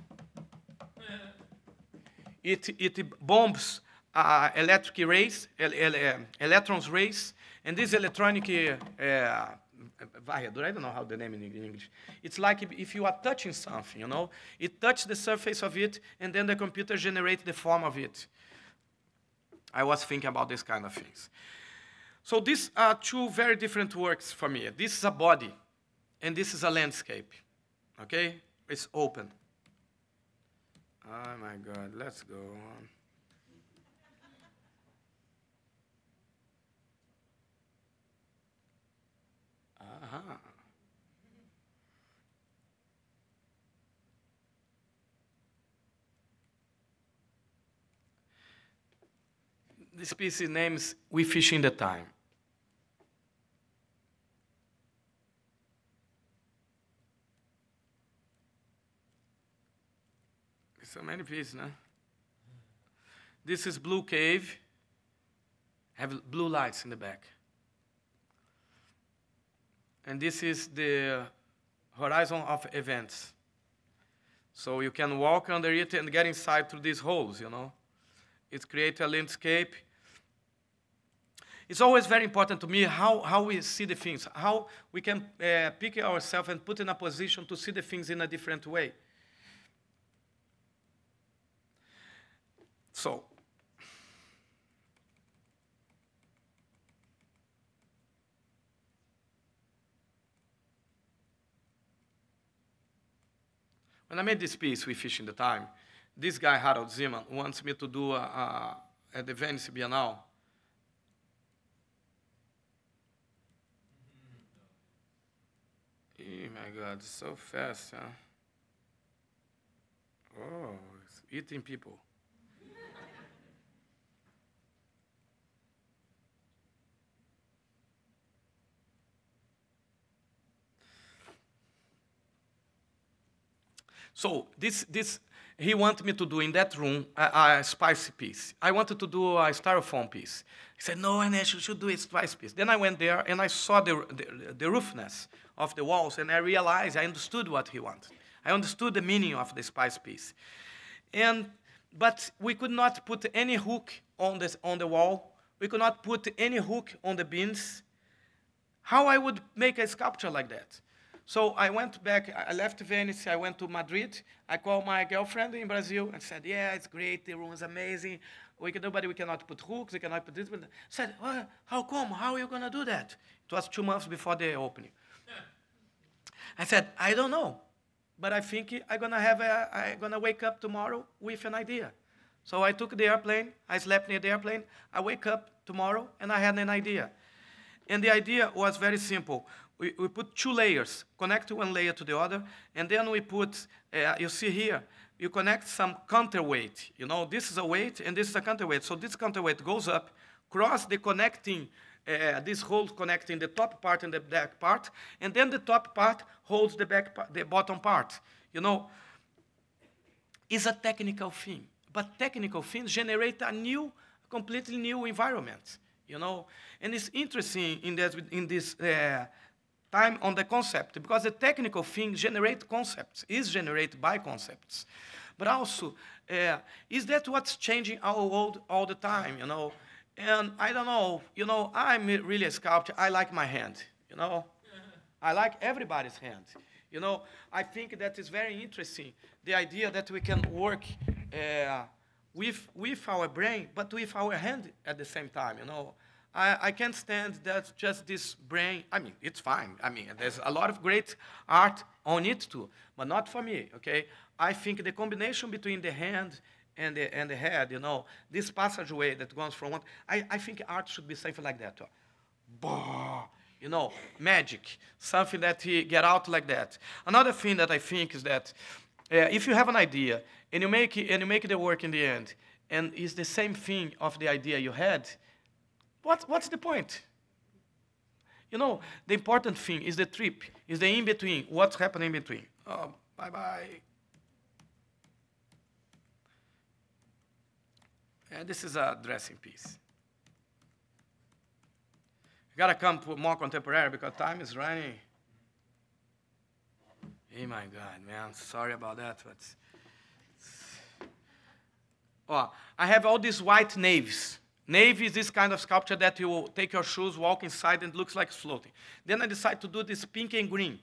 It, it bombs uh, electric rays, el, el, uh, electrons rays, and this electronic uh, varredura, I don't know how the name in English. It's like if you are touching something, you know, it touches the surface of it, and then the computer generates the form of it. I was thinking about these kind of things. So these are two very different works for me. This is a body, and this is a landscape. Okay? It's open. Oh my God, let's go on. Uh-huh. This piece names We Fish in the Time. So many pieces, no? This is Blue Cave. Have blue lights in the back. And this is the horizon of events. So you can walk under it and get inside through these holes, you know. It creates a landscape. It's always very important to me how, how we see the things, how we can uh, pick ourselves and put in a position to see the things in a different way. So, when I made this piece, We Fish in the Time, this guy, Harold Zeman, wants me to do a, a, at the Venice Biennale. Oh my God, it's so fast, huh? Oh, it's eating people. So this, this, he wanted me to do in that room a, a spicy piece. I wanted to do a styrofoam piece. He said, no, Ernesto, you should do a spicy piece. Then I went there and I saw the, the, the roughness of the walls, and I realized I understood what he wanted. I understood the meaning of the spice piece. And, but we could not put any hook on, this, on the wall. We could not put any hook on the beams. How I would make a sculpture like that? So I went back, I left Venice, I went to Madrid. I called my girlfriend in Brazil and said, yeah, it's great, the room is amazing. We can do, but we cannot put hooks, we cannot put this. I said, well, how come? How are you going to do that? It was two months before the opening. I said, I don't know, but I think I'm going to have a, I'm going to wake up tomorrow with an idea. So I took the airplane, I slept near the airplane, I wake up tomorrow, and I had an idea. And the idea was very simple. We, we put two layers, connect one layer to the other, and then we put, uh, you see here, you connect some counterweight. You know, this is a weight, and this is a counterweight. So this counterweight goes up, cross the connecting, uh, this hole connecting the top part and the back part, and then the top part holds the, back part, the bottom part. You know, it's a technical thing, but technical things generate a new, completely new environment. You know, and it's interesting in this, in this uh, time on the concept, because the technical thing generates concepts, is generated by concepts. But also, uh, is that what's changing our world all the time, you know? And I don't know, you know, I'm really a sculptor. I like my hand, you know? I like everybody's hand. You know, I think that is very interesting, the idea that we can work uh, with, with our brain, but with our hand at the same time, you know? I, I can't stand that just this brain. I mean, it's fine. I mean, there's a lot of great art on it too, but not for me, okay? I think the combination between the hand and the, and the head, you know, this passageway that goes from one, I, I think art should be something like that. Bah, you know, magic, something that he get out like that. Another thing that I think is that uh, if you have an idea and you make it, and you make the work in the end, and it's the same thing of the idea you had, what, what's the point? You know, the important thing is the trip, is the in-between, what's happening in between. Oh, bye-bye. And this is a dressing piece. You gotta come to more contemporary because time is running. Oh my God, man, sorry about that. But oh, I have all these white naves. Nave is this kind of sculpture that you take your shoes, walk inside, and it looks like it's floating. Then I decided to do this pink and green.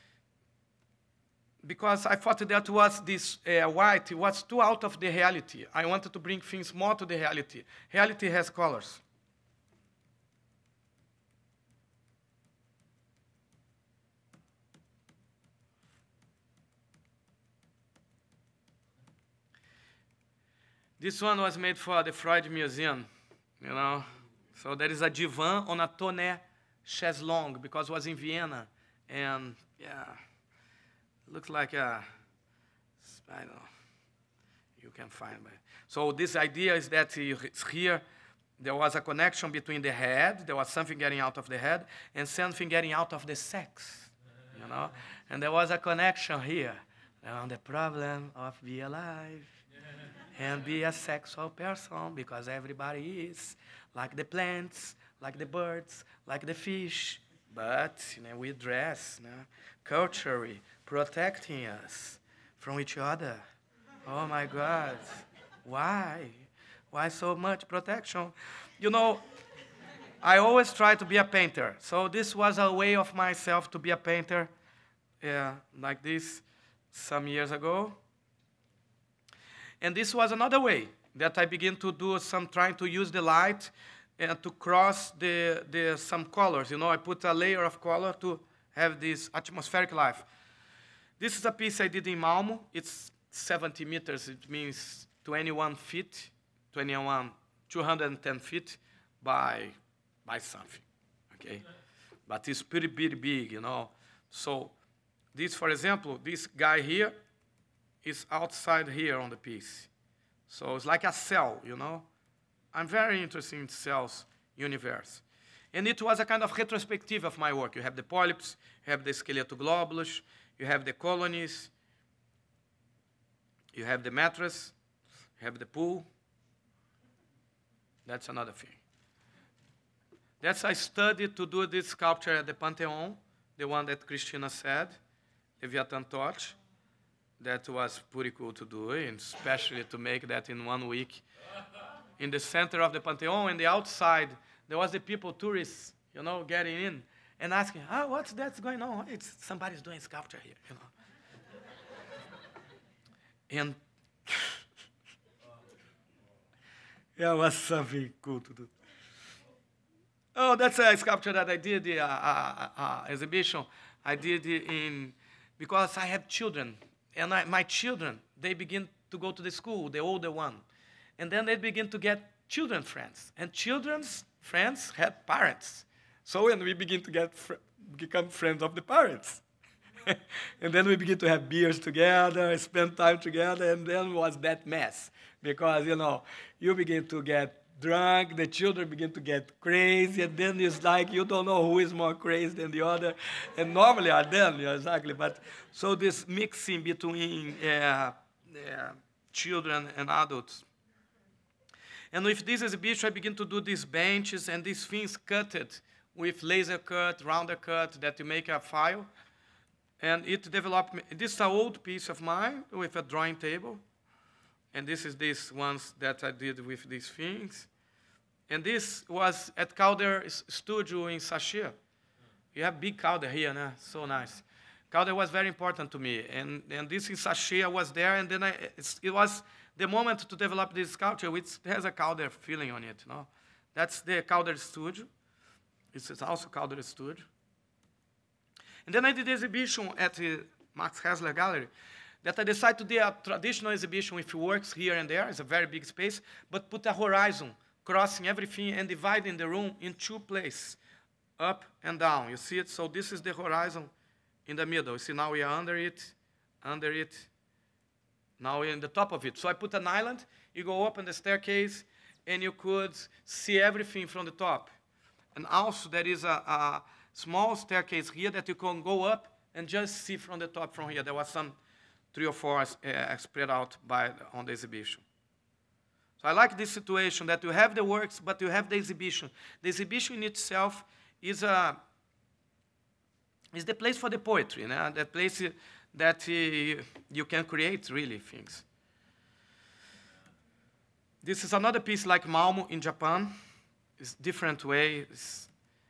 Because I thought that was this uh, white, it was too out of the reality. I wanted to bring things more to the reality. Reality has colors. This one was made for the Freud Museum, you know. So there is a divan on a tonnet chaise-longue because it was in Vienna. And, yeah. Looks like a, I don't know, you can find it. So this idea is that here there was a connection between the head, there was something getting out of the head, and something getting out of the sex, you know? And there was a connection here on the problem of be alive and be a sexual person, because everybody is, like the plants, like the birds, like the fish. But you know, we dress, you know, culturally, protecting us from each other. Oh my God, why? Why so much protection? You know, I always try to be a painter. So this was a way of myself to be a painter, yeah, like this some years ago. And this was another way that I began to do some trying to use the light and to cross the, the, some colors. You know, I put a layer of color to have this atmospheric life. This is a piece I did in Malmo. It's seventy meters. It means twenty-one feet, twenty-one, two hundred ten feet by, by something, okay? But it's pretty, pretty big, you know. So this, for example, this guy here is outside here on the piece. So it's like a cell, you know. I'm very interested in cells universe. And it was a kind of retrospective of my work. You have the polyps, you have the skeletoglobulus, you have the colonies, you have the mattress, you have the pool. That's another thing. That's I studied to do this sculpture at the Pantheon, the one that Christina said, Leviathan Torch. That was pretty cool to do, and especially to make that in one week. In the center of the Pantheon, and the outside, there was the people, tourists, you know, getting in and asking, oh, what's that's going on? It's somebody's doing sculpture here, you know. And yeah, it was something cool to do. Oh, that's a sculpture that I did, the uh, uh, uh, exhibition. I did it in, because I have children. And I, my children, they begin to go to the school, the older one. And then they begin to get children friends. And children's friends had parents. So when we begin to get fr become friends of the parents. And then we begin to have beers together, spend time together, and then was that mess. Because, you know, you begin to get drunk, the children begin to get crazy, and then it's like you don't know who is more crazy than the other. And normally are them, yeah, exactly. But so this mixing between uh, uh, children and adults. And with this exhibition, I begin to do these benches and these things cutted with laser cut, rounder cut, that you make a file. And it developed, this is an old piece of mine with a drawing table. And this is these ones that I did with these things. And this was at Calder's studio in Sachia. You have big Calder here, no? So nice. Calder was very important to me. And, and this in Sachia was there, and then I, it was the moment to develop this sculpture, which has a Calder feeling on it. No? That's the Calder studio. This is also Calder studio. And then I did the exhibition at the Max Hasler Gallery that I decided to do a traditional exhibition with works here and there. It's a very big space, but put a horizon, crossing everything and dividing the room in two places, up and down. You see it? So this is the horizon in the middle. You see, now we are under it, under it. Now we're in the top of it. So I put an island, you go up on the staircase, and you could see everything from the top. And also there is a, a small staircase here that you can go up and just see from the top from here. There was some three or four uh, spread out by, on the exhibition. So I like this situation that you have the works, but you have the exhibition. The exhibition in itself is, a, is the place for the poetry, you know? The place that uh, you can create, really, things. This is another piece like Malmo in Japan. It's different way. It's,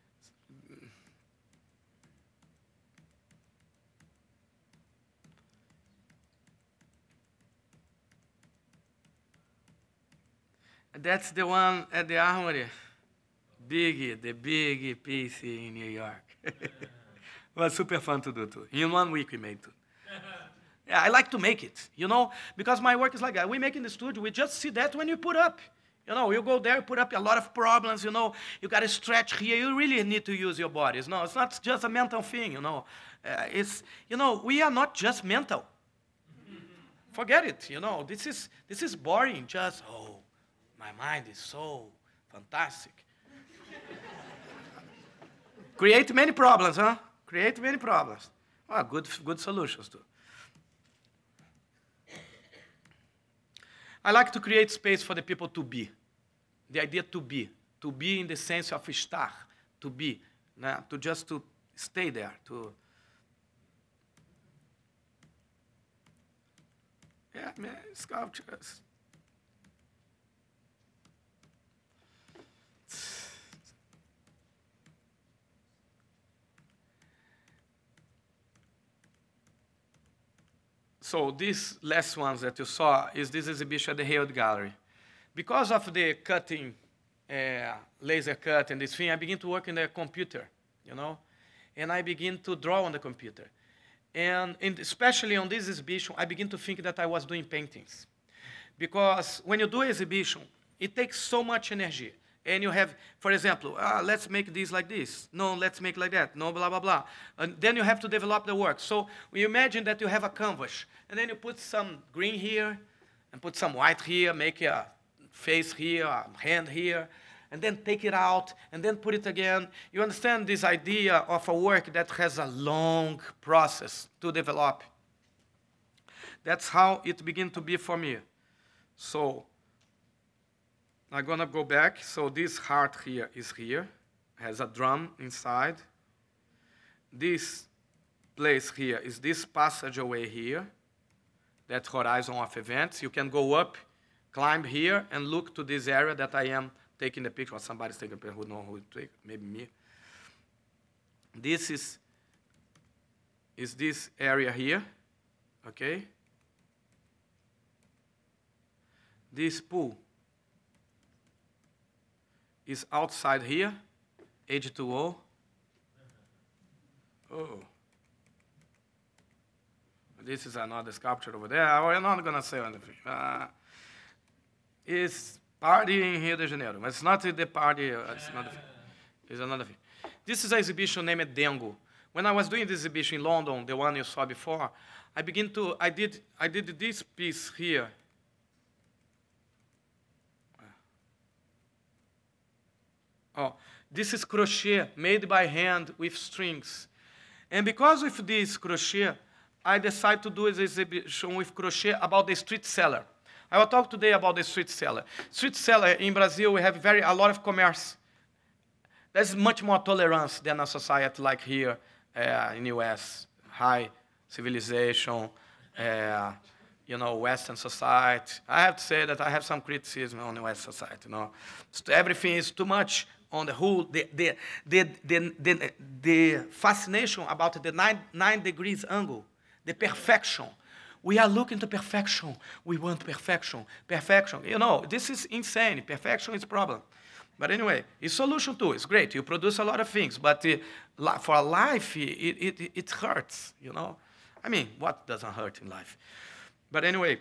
that's the one at the Armory. Big, the big piece in New York. It was super fun to do too. In one week we made two. Yeah, I like to make it, you know, because my work is like that. We make in the studio, we just see that when you put up. You know, you go there, you put up a lot of problems, you know, you got to stretch here, you really need to use your bodies. No, it's not just a mental thing, you know. Uh, it's, you know, we are not just mental. Forget it, you know, this is, this is boring, just, oh, my mind is so fantastic. Create many problems, huh? Create many problems. Well, good, good solutions too. I like to create space for the people to be. The idea to be. To be in the sense of estar. To be. Né? To just to stay there. To yeah, man, sculptures. So these last ones that you saw is this exhibition at the Hayward Gallery. Because of the cutting, uh, laser cut and this thing, I begin to work in the computer, you know, and I begin to draw on the computer. And in, especially on this exhibition, I begin to think that I was doing paintings. Because when you do exhibition, it takes so much energy. And you have, for example, ah, let's make this like this. No, let's make like that. No, blah, blah, blah. And then you have to develop the work. So we imagine that you have a canvas. And then you put some green here, and put some white here, make a face here, a hand here, and then take it out, and then put it again. You understand this idea of a work that has a long process to develop. That's how it began to be for me. So I'm going to go back. So this heart here is here, has a drum inside. This place here is this passageway here, that horizon of events. You can go up, climb here, and look to this area that I am taking the picture, or somebody's taking a picture, who knows who to take, maybe me. This is, is this area here, okay? This pool is outside here, H two O. Oh. This is another sculpture over there. I'm not going to say anything. Uh, it's party in Rio de Janeiro. But it's not the party. It's another thing. It's another thing. This is an exhibition named Dengo. When I was doing this exhibition in London, the one you saw before, I begin to, I did, I did this piece here. Oh, this is crochet made by hand with strings. And because of this crochet, I decided to do an exhibition with crochet about the street seller. I will talk today about the street seller. Street seller in Brazil, we have very, a lot of commerce. There's much more tolerance than a society like here uh, in the U S. High civilization, uh, you know, Western society. I have to say that I have some criticism on the Western society. You know, so everything is too much on the whole. The, the, the, the, the, the fascination about the nine, nine degrees angle, the perfection. We are looking to perfection. We want perfection, perfection. You know, this is insane. Perfection is a problem. But anyway, it's solution too. It's great. You produce a lot of things. But uh, for life, it, it, it hurts, you know. I mean, what doesn't hurt in life? But anyway,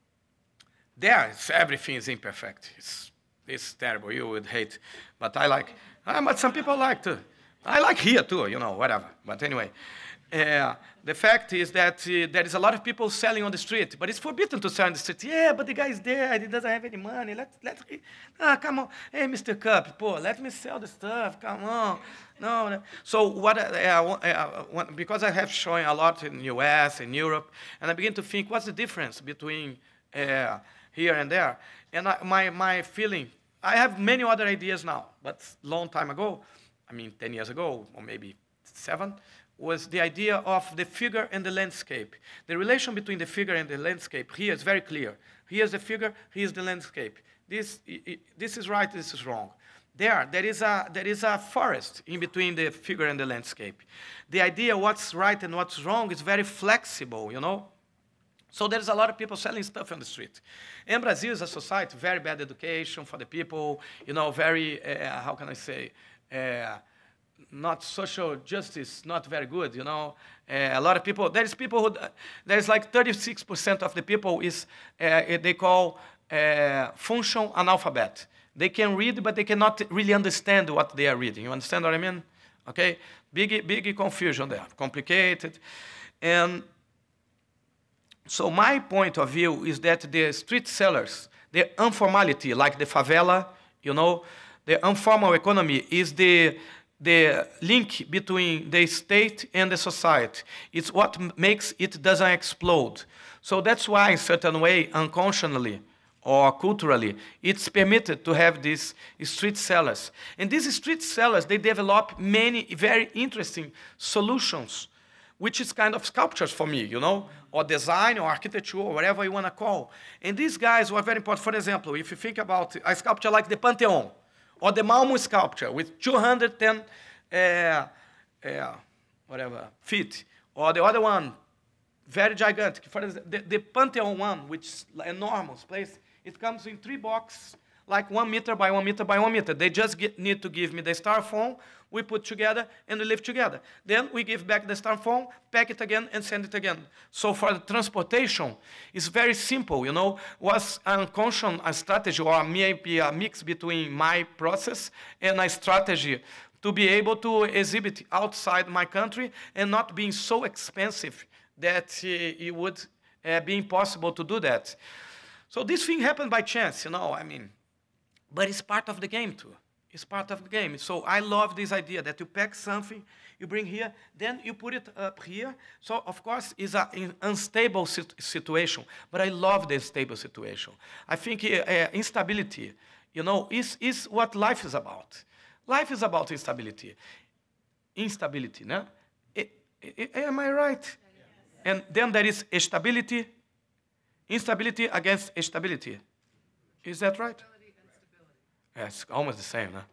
there, it's, everything is imperfect. It's, it's terrible. You would hate. But I like, uh, but some people like too. I like here too, you know, whatever. But anyway, uh, the fact is that uh, there is a lot of people selling on the street, but it's forbidden to sell on the street. Yeah, but the guy is there, he doesn't have any money. Let, let, ah, come on. Hey, Mister Cup, poor, let me sell the stuff, come on. No, no. So what, I, I, I, want, because I have shown a lot in the U S, in Europe, and I begin to think, what's the difference between uh, here and there? And I, my, my feeling, I have many other ideas now, but long time ago, I mean, ten years ago, or maybe seven, was the idea of the figure and the landscape. The relation between the figure and the landscape here is very clear. Here's the figure, here's the landscape. This, this is right, this is wrong. There, there is, a, there is a forest in between the figure and the landscape. The idea what's right and what's wrong is very flexible, you know? So there's a lot of people selling stuff on the street. And Brazil is a society, very bad education for the people, you know, very, uh, how can I say, uh, not social justice, not very good, you know. Uh, a lot of people, there's people who, uh, there's like thirty-six percent of the people is, uh, they call uh, function analphabet. They can read, but they cannot really understand what they are reading. You understand what I mean? Okay? Big, big confusion there, complicated. And so my point of view is that the street sellers, the informality, like the favela, you know, the informal economy is the, the link between the state and the society. It's what makes it doesn't explode. So that's why, in a certain way, unconsciously or culturally, it's permitted to have these street sellers. And these street sellers, they develop many very interesting solutions, which is kind of sculptures for me, you know, or design or architecture or whatever you want to call. And these guys were very important. For example, if you think about a sculpture like the Pantheon, or the Malmo sculpture with two hundred ten uh, uh, whatever, feet, or the other one, very gigantic. For example, the, the Pantheon one, which is an enormous place, it comes in three boxes, like one meter by one meter by one meter. They just get, need to give me the styrofoam, we put together, and we live together. Then we give back the styrofoam, pack it again, and send it again. So for the transportation, it's very simple, you know. Was unconscious a strategy, or maybe a mix between my process and a strategy to be able to exhibit outside my country and not being so expensive that uh, it would uh, be impossible to do that. So this thing happened by chance, you know, I mean, but it's part of the game too. It's part of the game. So I love this idea that you pack something, you bring here, then you put it up here. So of course, it's an unstable situation, but I love the stable situation. I think uh, instability, you know, is, is what life is about. Life is about instability. Instability, no? I, I, am I right? Yes. And then there is stability, instability against stability. Is that right? Yeah, it's almost the same, huh?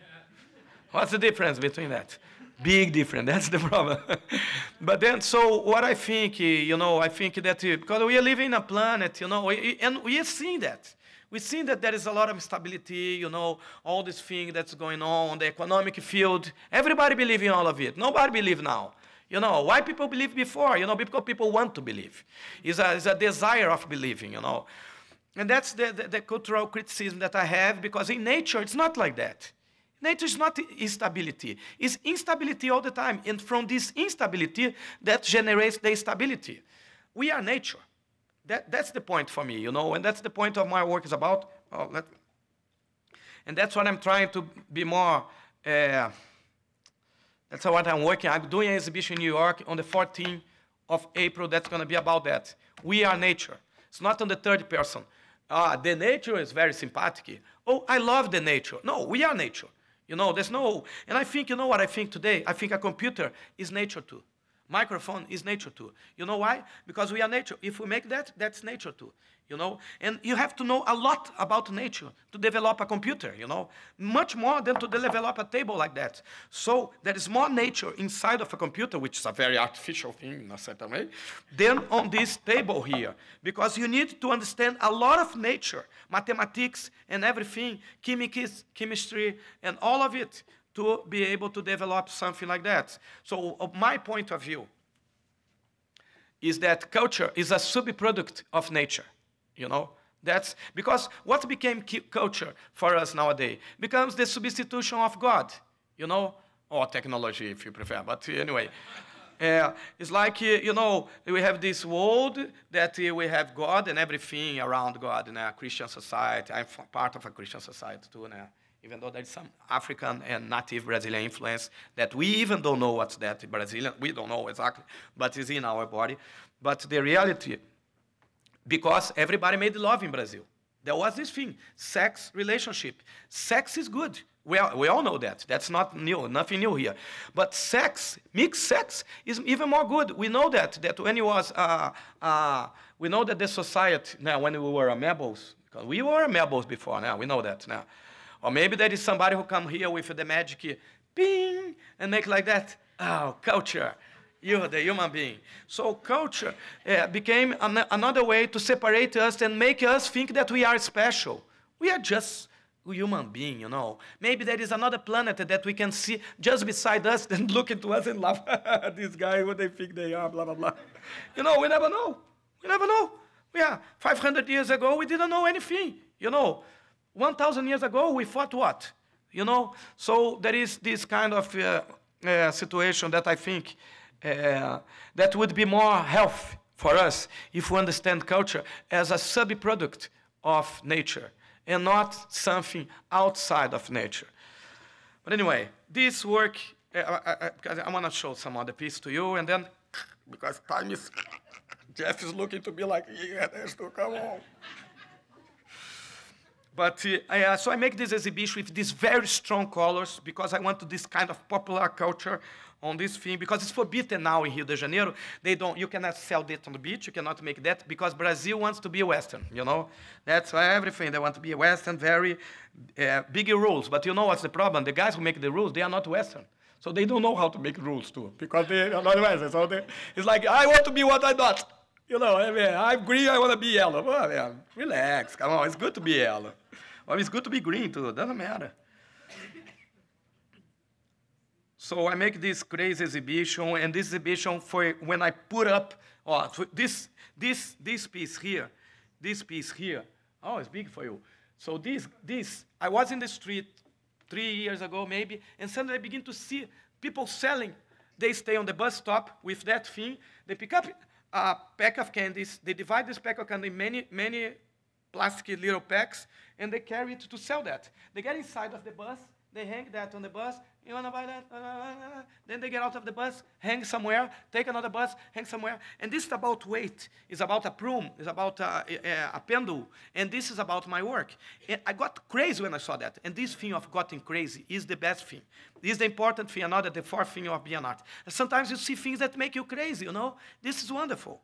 What's the difference between that? Big difference, that's the problem. But then, so what I think, you know, I think that, because we are living in a planet, you know, and we are seeing that. We've seen that there is a lot of instability, you know, all this thing that's going on on the economic field. Everybody believes in all of it. Nobody believes now. You know, why people believe before? You know, because people want to believe. It's a, it's a desire of believing, you know. And that's the, the, the cultural criticism that I have, because in nature, it's not like that. Nature is not instability. It's instability all the time. And from this instability, that generates the stability. We are nature. That, that's the point for me, you know, and that's the point of my work is about. Oh, let, and that's what I'm trying to be more, uh, that's what I'm working. I'm doing an exhibition in New York on the fourteenth of April that's going to be about that. We are nature. It's not on the third person. Ah, the nature is very sympathetic. Oh, I love the nature. No, we are nature. You know, there's no, and I think, you know what I think today? I think a computer is nature too. Microphone is nature too. You know why? Because we are nature. If we make that, that's nature too. You know, and you have to know a lot about nature to develop a computer, you know, much more than to develop a table like that. So there is more nature inside of a computer, which is a very artificial thing in a certain way, than on this table here. Because you need to understand a lot of nature, mathematics and everything, chemics, chemistry, and all of it, to be able to develop something like that. So, of my point of view, is that culture is a subproduct of nature, you know? That's because what became culture for us nowadays becomes the substitution of God, you know, or technology if you prefer, but anyway. Uh, it's like, uh, you know, we have this world that uh, we have God and everything around God in a Christian society. I'm part of a Christian society too now, even though there's some African and native Brazilian influence that we even don't know what's that Brazilian, we don't know exactly, but it's in our body. But the reality, because everybody made love in Brazil. There was this thing, sex relationship. Sex is good. We, are, we all know that. That's not new, nothing new here. But sex, mixed sex, is even more good. We know that, that when it was, uh, uh, we know that the society, now when we were amoebas, because we were amoebas before, now we know that now. Or maybe there is somebody who come here with the magic, ping, and make like that. Oh, culture. You're the human being. So culture uh, became an another way to separate us and make us think that we are special. We are just a human being, you know. Maybe there is another planet that we can see just beside us and look into us and laugh. This guy, what they think they are, blah, blah, blah. You know, we never know. We never know. Yeah, five hundred years ago, we didn't know anything, you know. one thousand years ago, we thought what? You know, so there is this kind of uh, uh, situation that I think Uh, that would be more healthy for us if we understand culture as a sub-product of nature and not something outside of nature. But anyway, this work, uh, I, I, I want to show some other piece to you, and then, because time is, Jeff is looking to be like, yeah, Ernesto, come on. But uh, I, uh, so I make this exhibition with these very strong colors because I want to this kind of popular culture on this thing, because it's forbidden now in Rio de Janeiro. They don't, you cannot sell that on the beach, you cannot make that, because Brazil wants to be Western, you know? That's why everything, they want to be Western, very uh, big rules. But you know what's the problem? The guys who make the rules, they are not Western. So they don't know how to make rules too, because they are not Western. So they, it's like, I want to be what I'm not. You know, I mean, I'm green, I want to be yellow. Well, man, relax, come on, it's good to be yellow. Well, it's good to be green too, doesn't matter. So I make this crazy exhibition, and this exhibition, for when I put up, oh, this, this, this piece here, this piece here, oh, it's big for you. So this, this, I was in the street three years ago maybe, and suddenly I begin to see people selling. They stay on the bus stop with that thing, they pick up a pack of candies, they divide this pack of candy in many, many plastic little packs, and they carry it to sell that. They get inside of the bus, they hang that on the bus. You want to buy that? Then they get out of the bus, hang somewhere, take another bus, hang somewhere. And this is about weight. It's about a broom. It's about a, a, a pendule. And this is about my work. And I got crazy when I saw that. And this thing of getting crazy is the best thing. This is the important thing, another, the fourth thing of being an art. And sometimes you see things that make you crazy, you know? This is wonderful.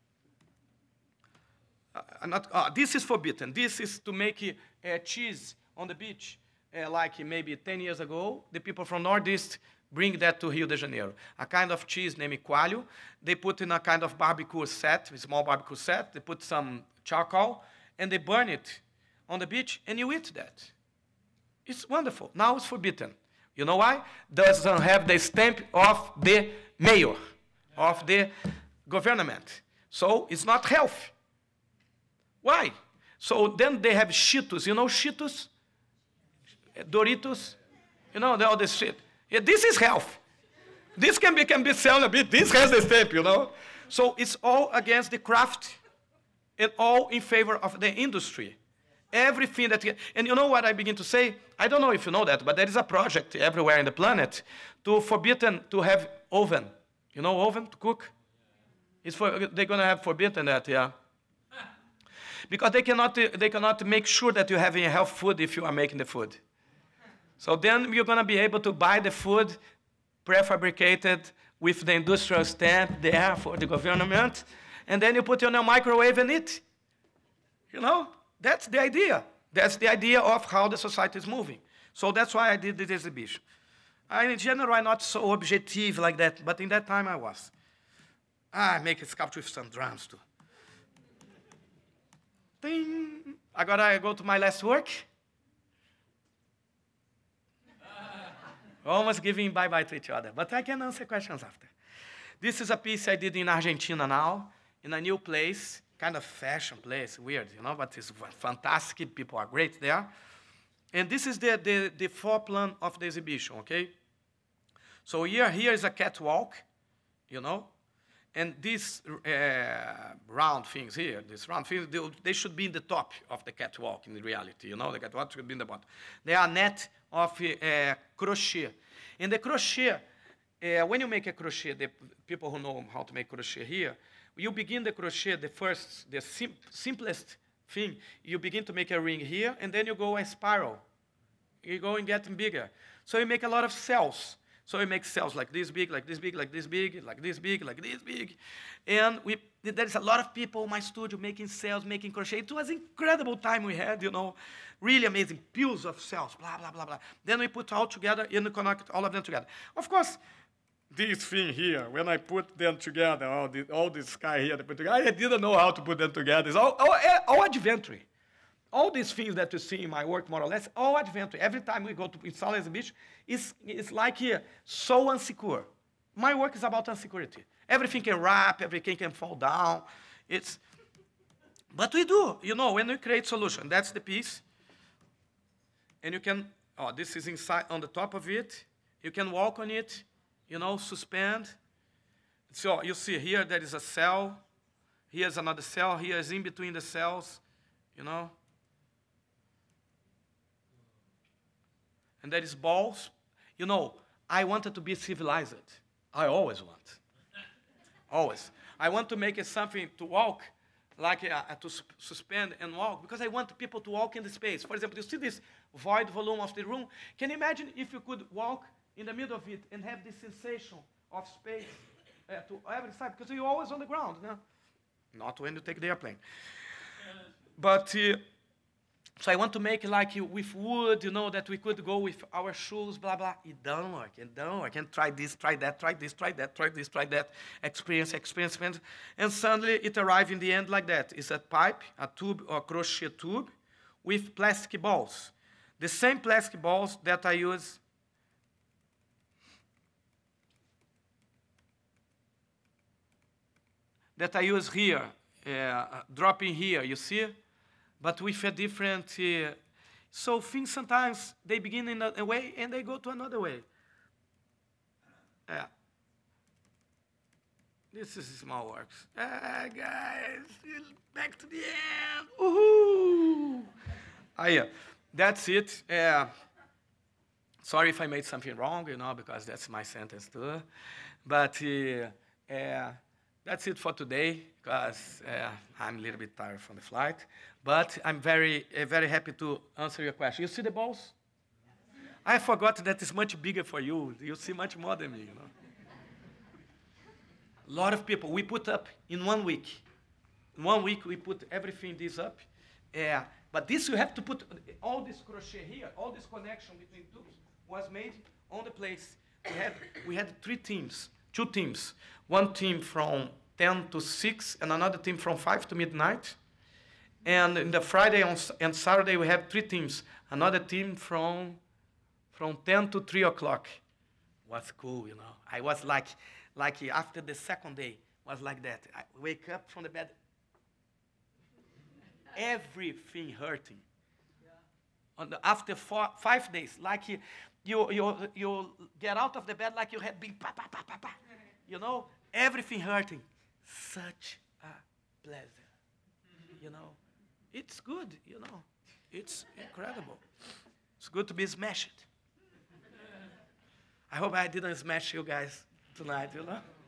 Uh, not, uh, this is forbidden. This is to make uh, cheese on the beach. Uh, like maybe ten years ago, the people from Northeast bring that to Rio de Janeiro. A kind of cheese named coalho. They put in a kind of barbecue set, a small barbecue set. They put some charcoal, and they burn it on the beach, and you eat that. It's wonderful. Now it's forbidden. You know why? Doesn't have the stamp of the mayor, of the government. So it's not healthy. Why? So then they have Cheetos. You know Cheetos? Doritos, you know, all this shit. Yeah, this is health. This can be, can be selling a bit. This has the stamp, you know. So it's all against the craft and all in favor of the industry. Everything that, and you know what I begin to say? I don't know if you know that, but there is a project everywhere in the planet to forbidden to have oven. You know oven to cook? It's for, they're going to have forbidden that, yeah. Because they cannot, they cannot make sure that you're having healthy food if you are making the food. So then you're going to be able to buy the food prefabricated with the industrial stamp there for the government, and then you put it in a microwave and eat. You know, that's the idea. That's the idea of how the society is moving. So that's why I did this exhibition. I, in general, I'm not so objective like that, but in that time I was. Ah, I make a sculpture with some drums too. Ding. Agora I go to my last work. Almost giving bye-bye to each other, but I can answer questions after. This is a piece I did in Argentina now, in a new place, kind of fashion place, weird, you know, but it's fantastic. People are great there. And this is the, the, the foreplan of the exhibition, okay? So here, here is a catwalk, you know, and these uh, round things here, these round things, they, they should be in the top of the catwalk in reality, you know, the catwalk should be in the bottom. They are net of uh, crochet. In the crochet, uh, when you make a crochet, the people who know how to make crochet here, you begin the crochet, the first, the sim simplest thing, you begin to make a ring here, and then you go a spiral. You go and getting bigger. So you make a lot of cells. So you make cells like this big, like this big, like this big, like this big, like this big. And we, there's a lot of people in my studio making cells, making crochet. It was an incredible time we had, you know, really amazing, peels of cells, blah, blah, blah, blah. Then we put all together and connect all of them together. Of course, this thing here, when I put them together, all, the, all this sky here, I, put together, I didn't know how to put them together. It's all, all, all adventure. All these things that you see in my work, more or less, all adventure. Every time we go to install an exhibition, it's, it's like here, so unsecure. My work is about insecurity. Everything can wrap, everything can fall down. It's, but we do, you know, when we create solution, that's the piece. And you can, oh, this is inside, on the top of it. You can walk on it, you know, suspend. So you see here, there is a cell. Here's another cell. Here is in between the cells, you know. And there is balls. You know, I wanted to be civilized. I always want. Always. I want to make it something to walk, like uh, to su suspend and walk, because I want people to walk in the space. For example, you see this void volume of the room? Can you imagine if you could walk in the middle of it and have this sensation of space uh, to every side? Because you're always on the ground, no? Not when you take the airplane. But... Uh, So I want to make like with wood, you know, that we could go with our shoes, blah, blah. It don't work, it don't work. And try this, try that, try this, try that, try this, try that. Experience, experience, experience. And suddenly it arrives in the end like that. It's a pipe, a tube or crochet tube with plastic balls. The same plastic balls that I use that I use here, uh, dropping here, you see? But with a different, uh, so things sometimes, they begin in a way and they go to another way. Yeah. This is small works. Ah, guys, back to the end. Woohoo! Ah, yeah. That's it. Uh, sorry if I made something wrong, you know, because that's my sentence too. But uh, uh, that's it for today, because uh, I'm a little bit tired from the flight. But I'm very, uh, very happy to answer your question. You see the balls? I forgot that it's much bigger for you. You see much more than me, you know. A lot of people, we put up in one week. In one week, we put everything this up. Uh, but this, you have to put, all this crochet here, all this connection between tubes was made on the place. We had, we had three teams, two teams. One team from ten to six, and another team from five to midnight. And in the Friday and Saturday, we have three teams. Another team from, from ten to three o'clock. Was cool, you know. I was like, like after the second day, was like that. I wake up from the bed, everything hurting. Yeah. On the, after four, five days, like you, you, you, you get out of the bed like you had been, pa, pa, pa, pa, pa. You know, everything hurting. Such a pleasure, you know. It's good, you know. It's incredible. It's good to be smashed. I hope I didn't smash you guys tonight, you know.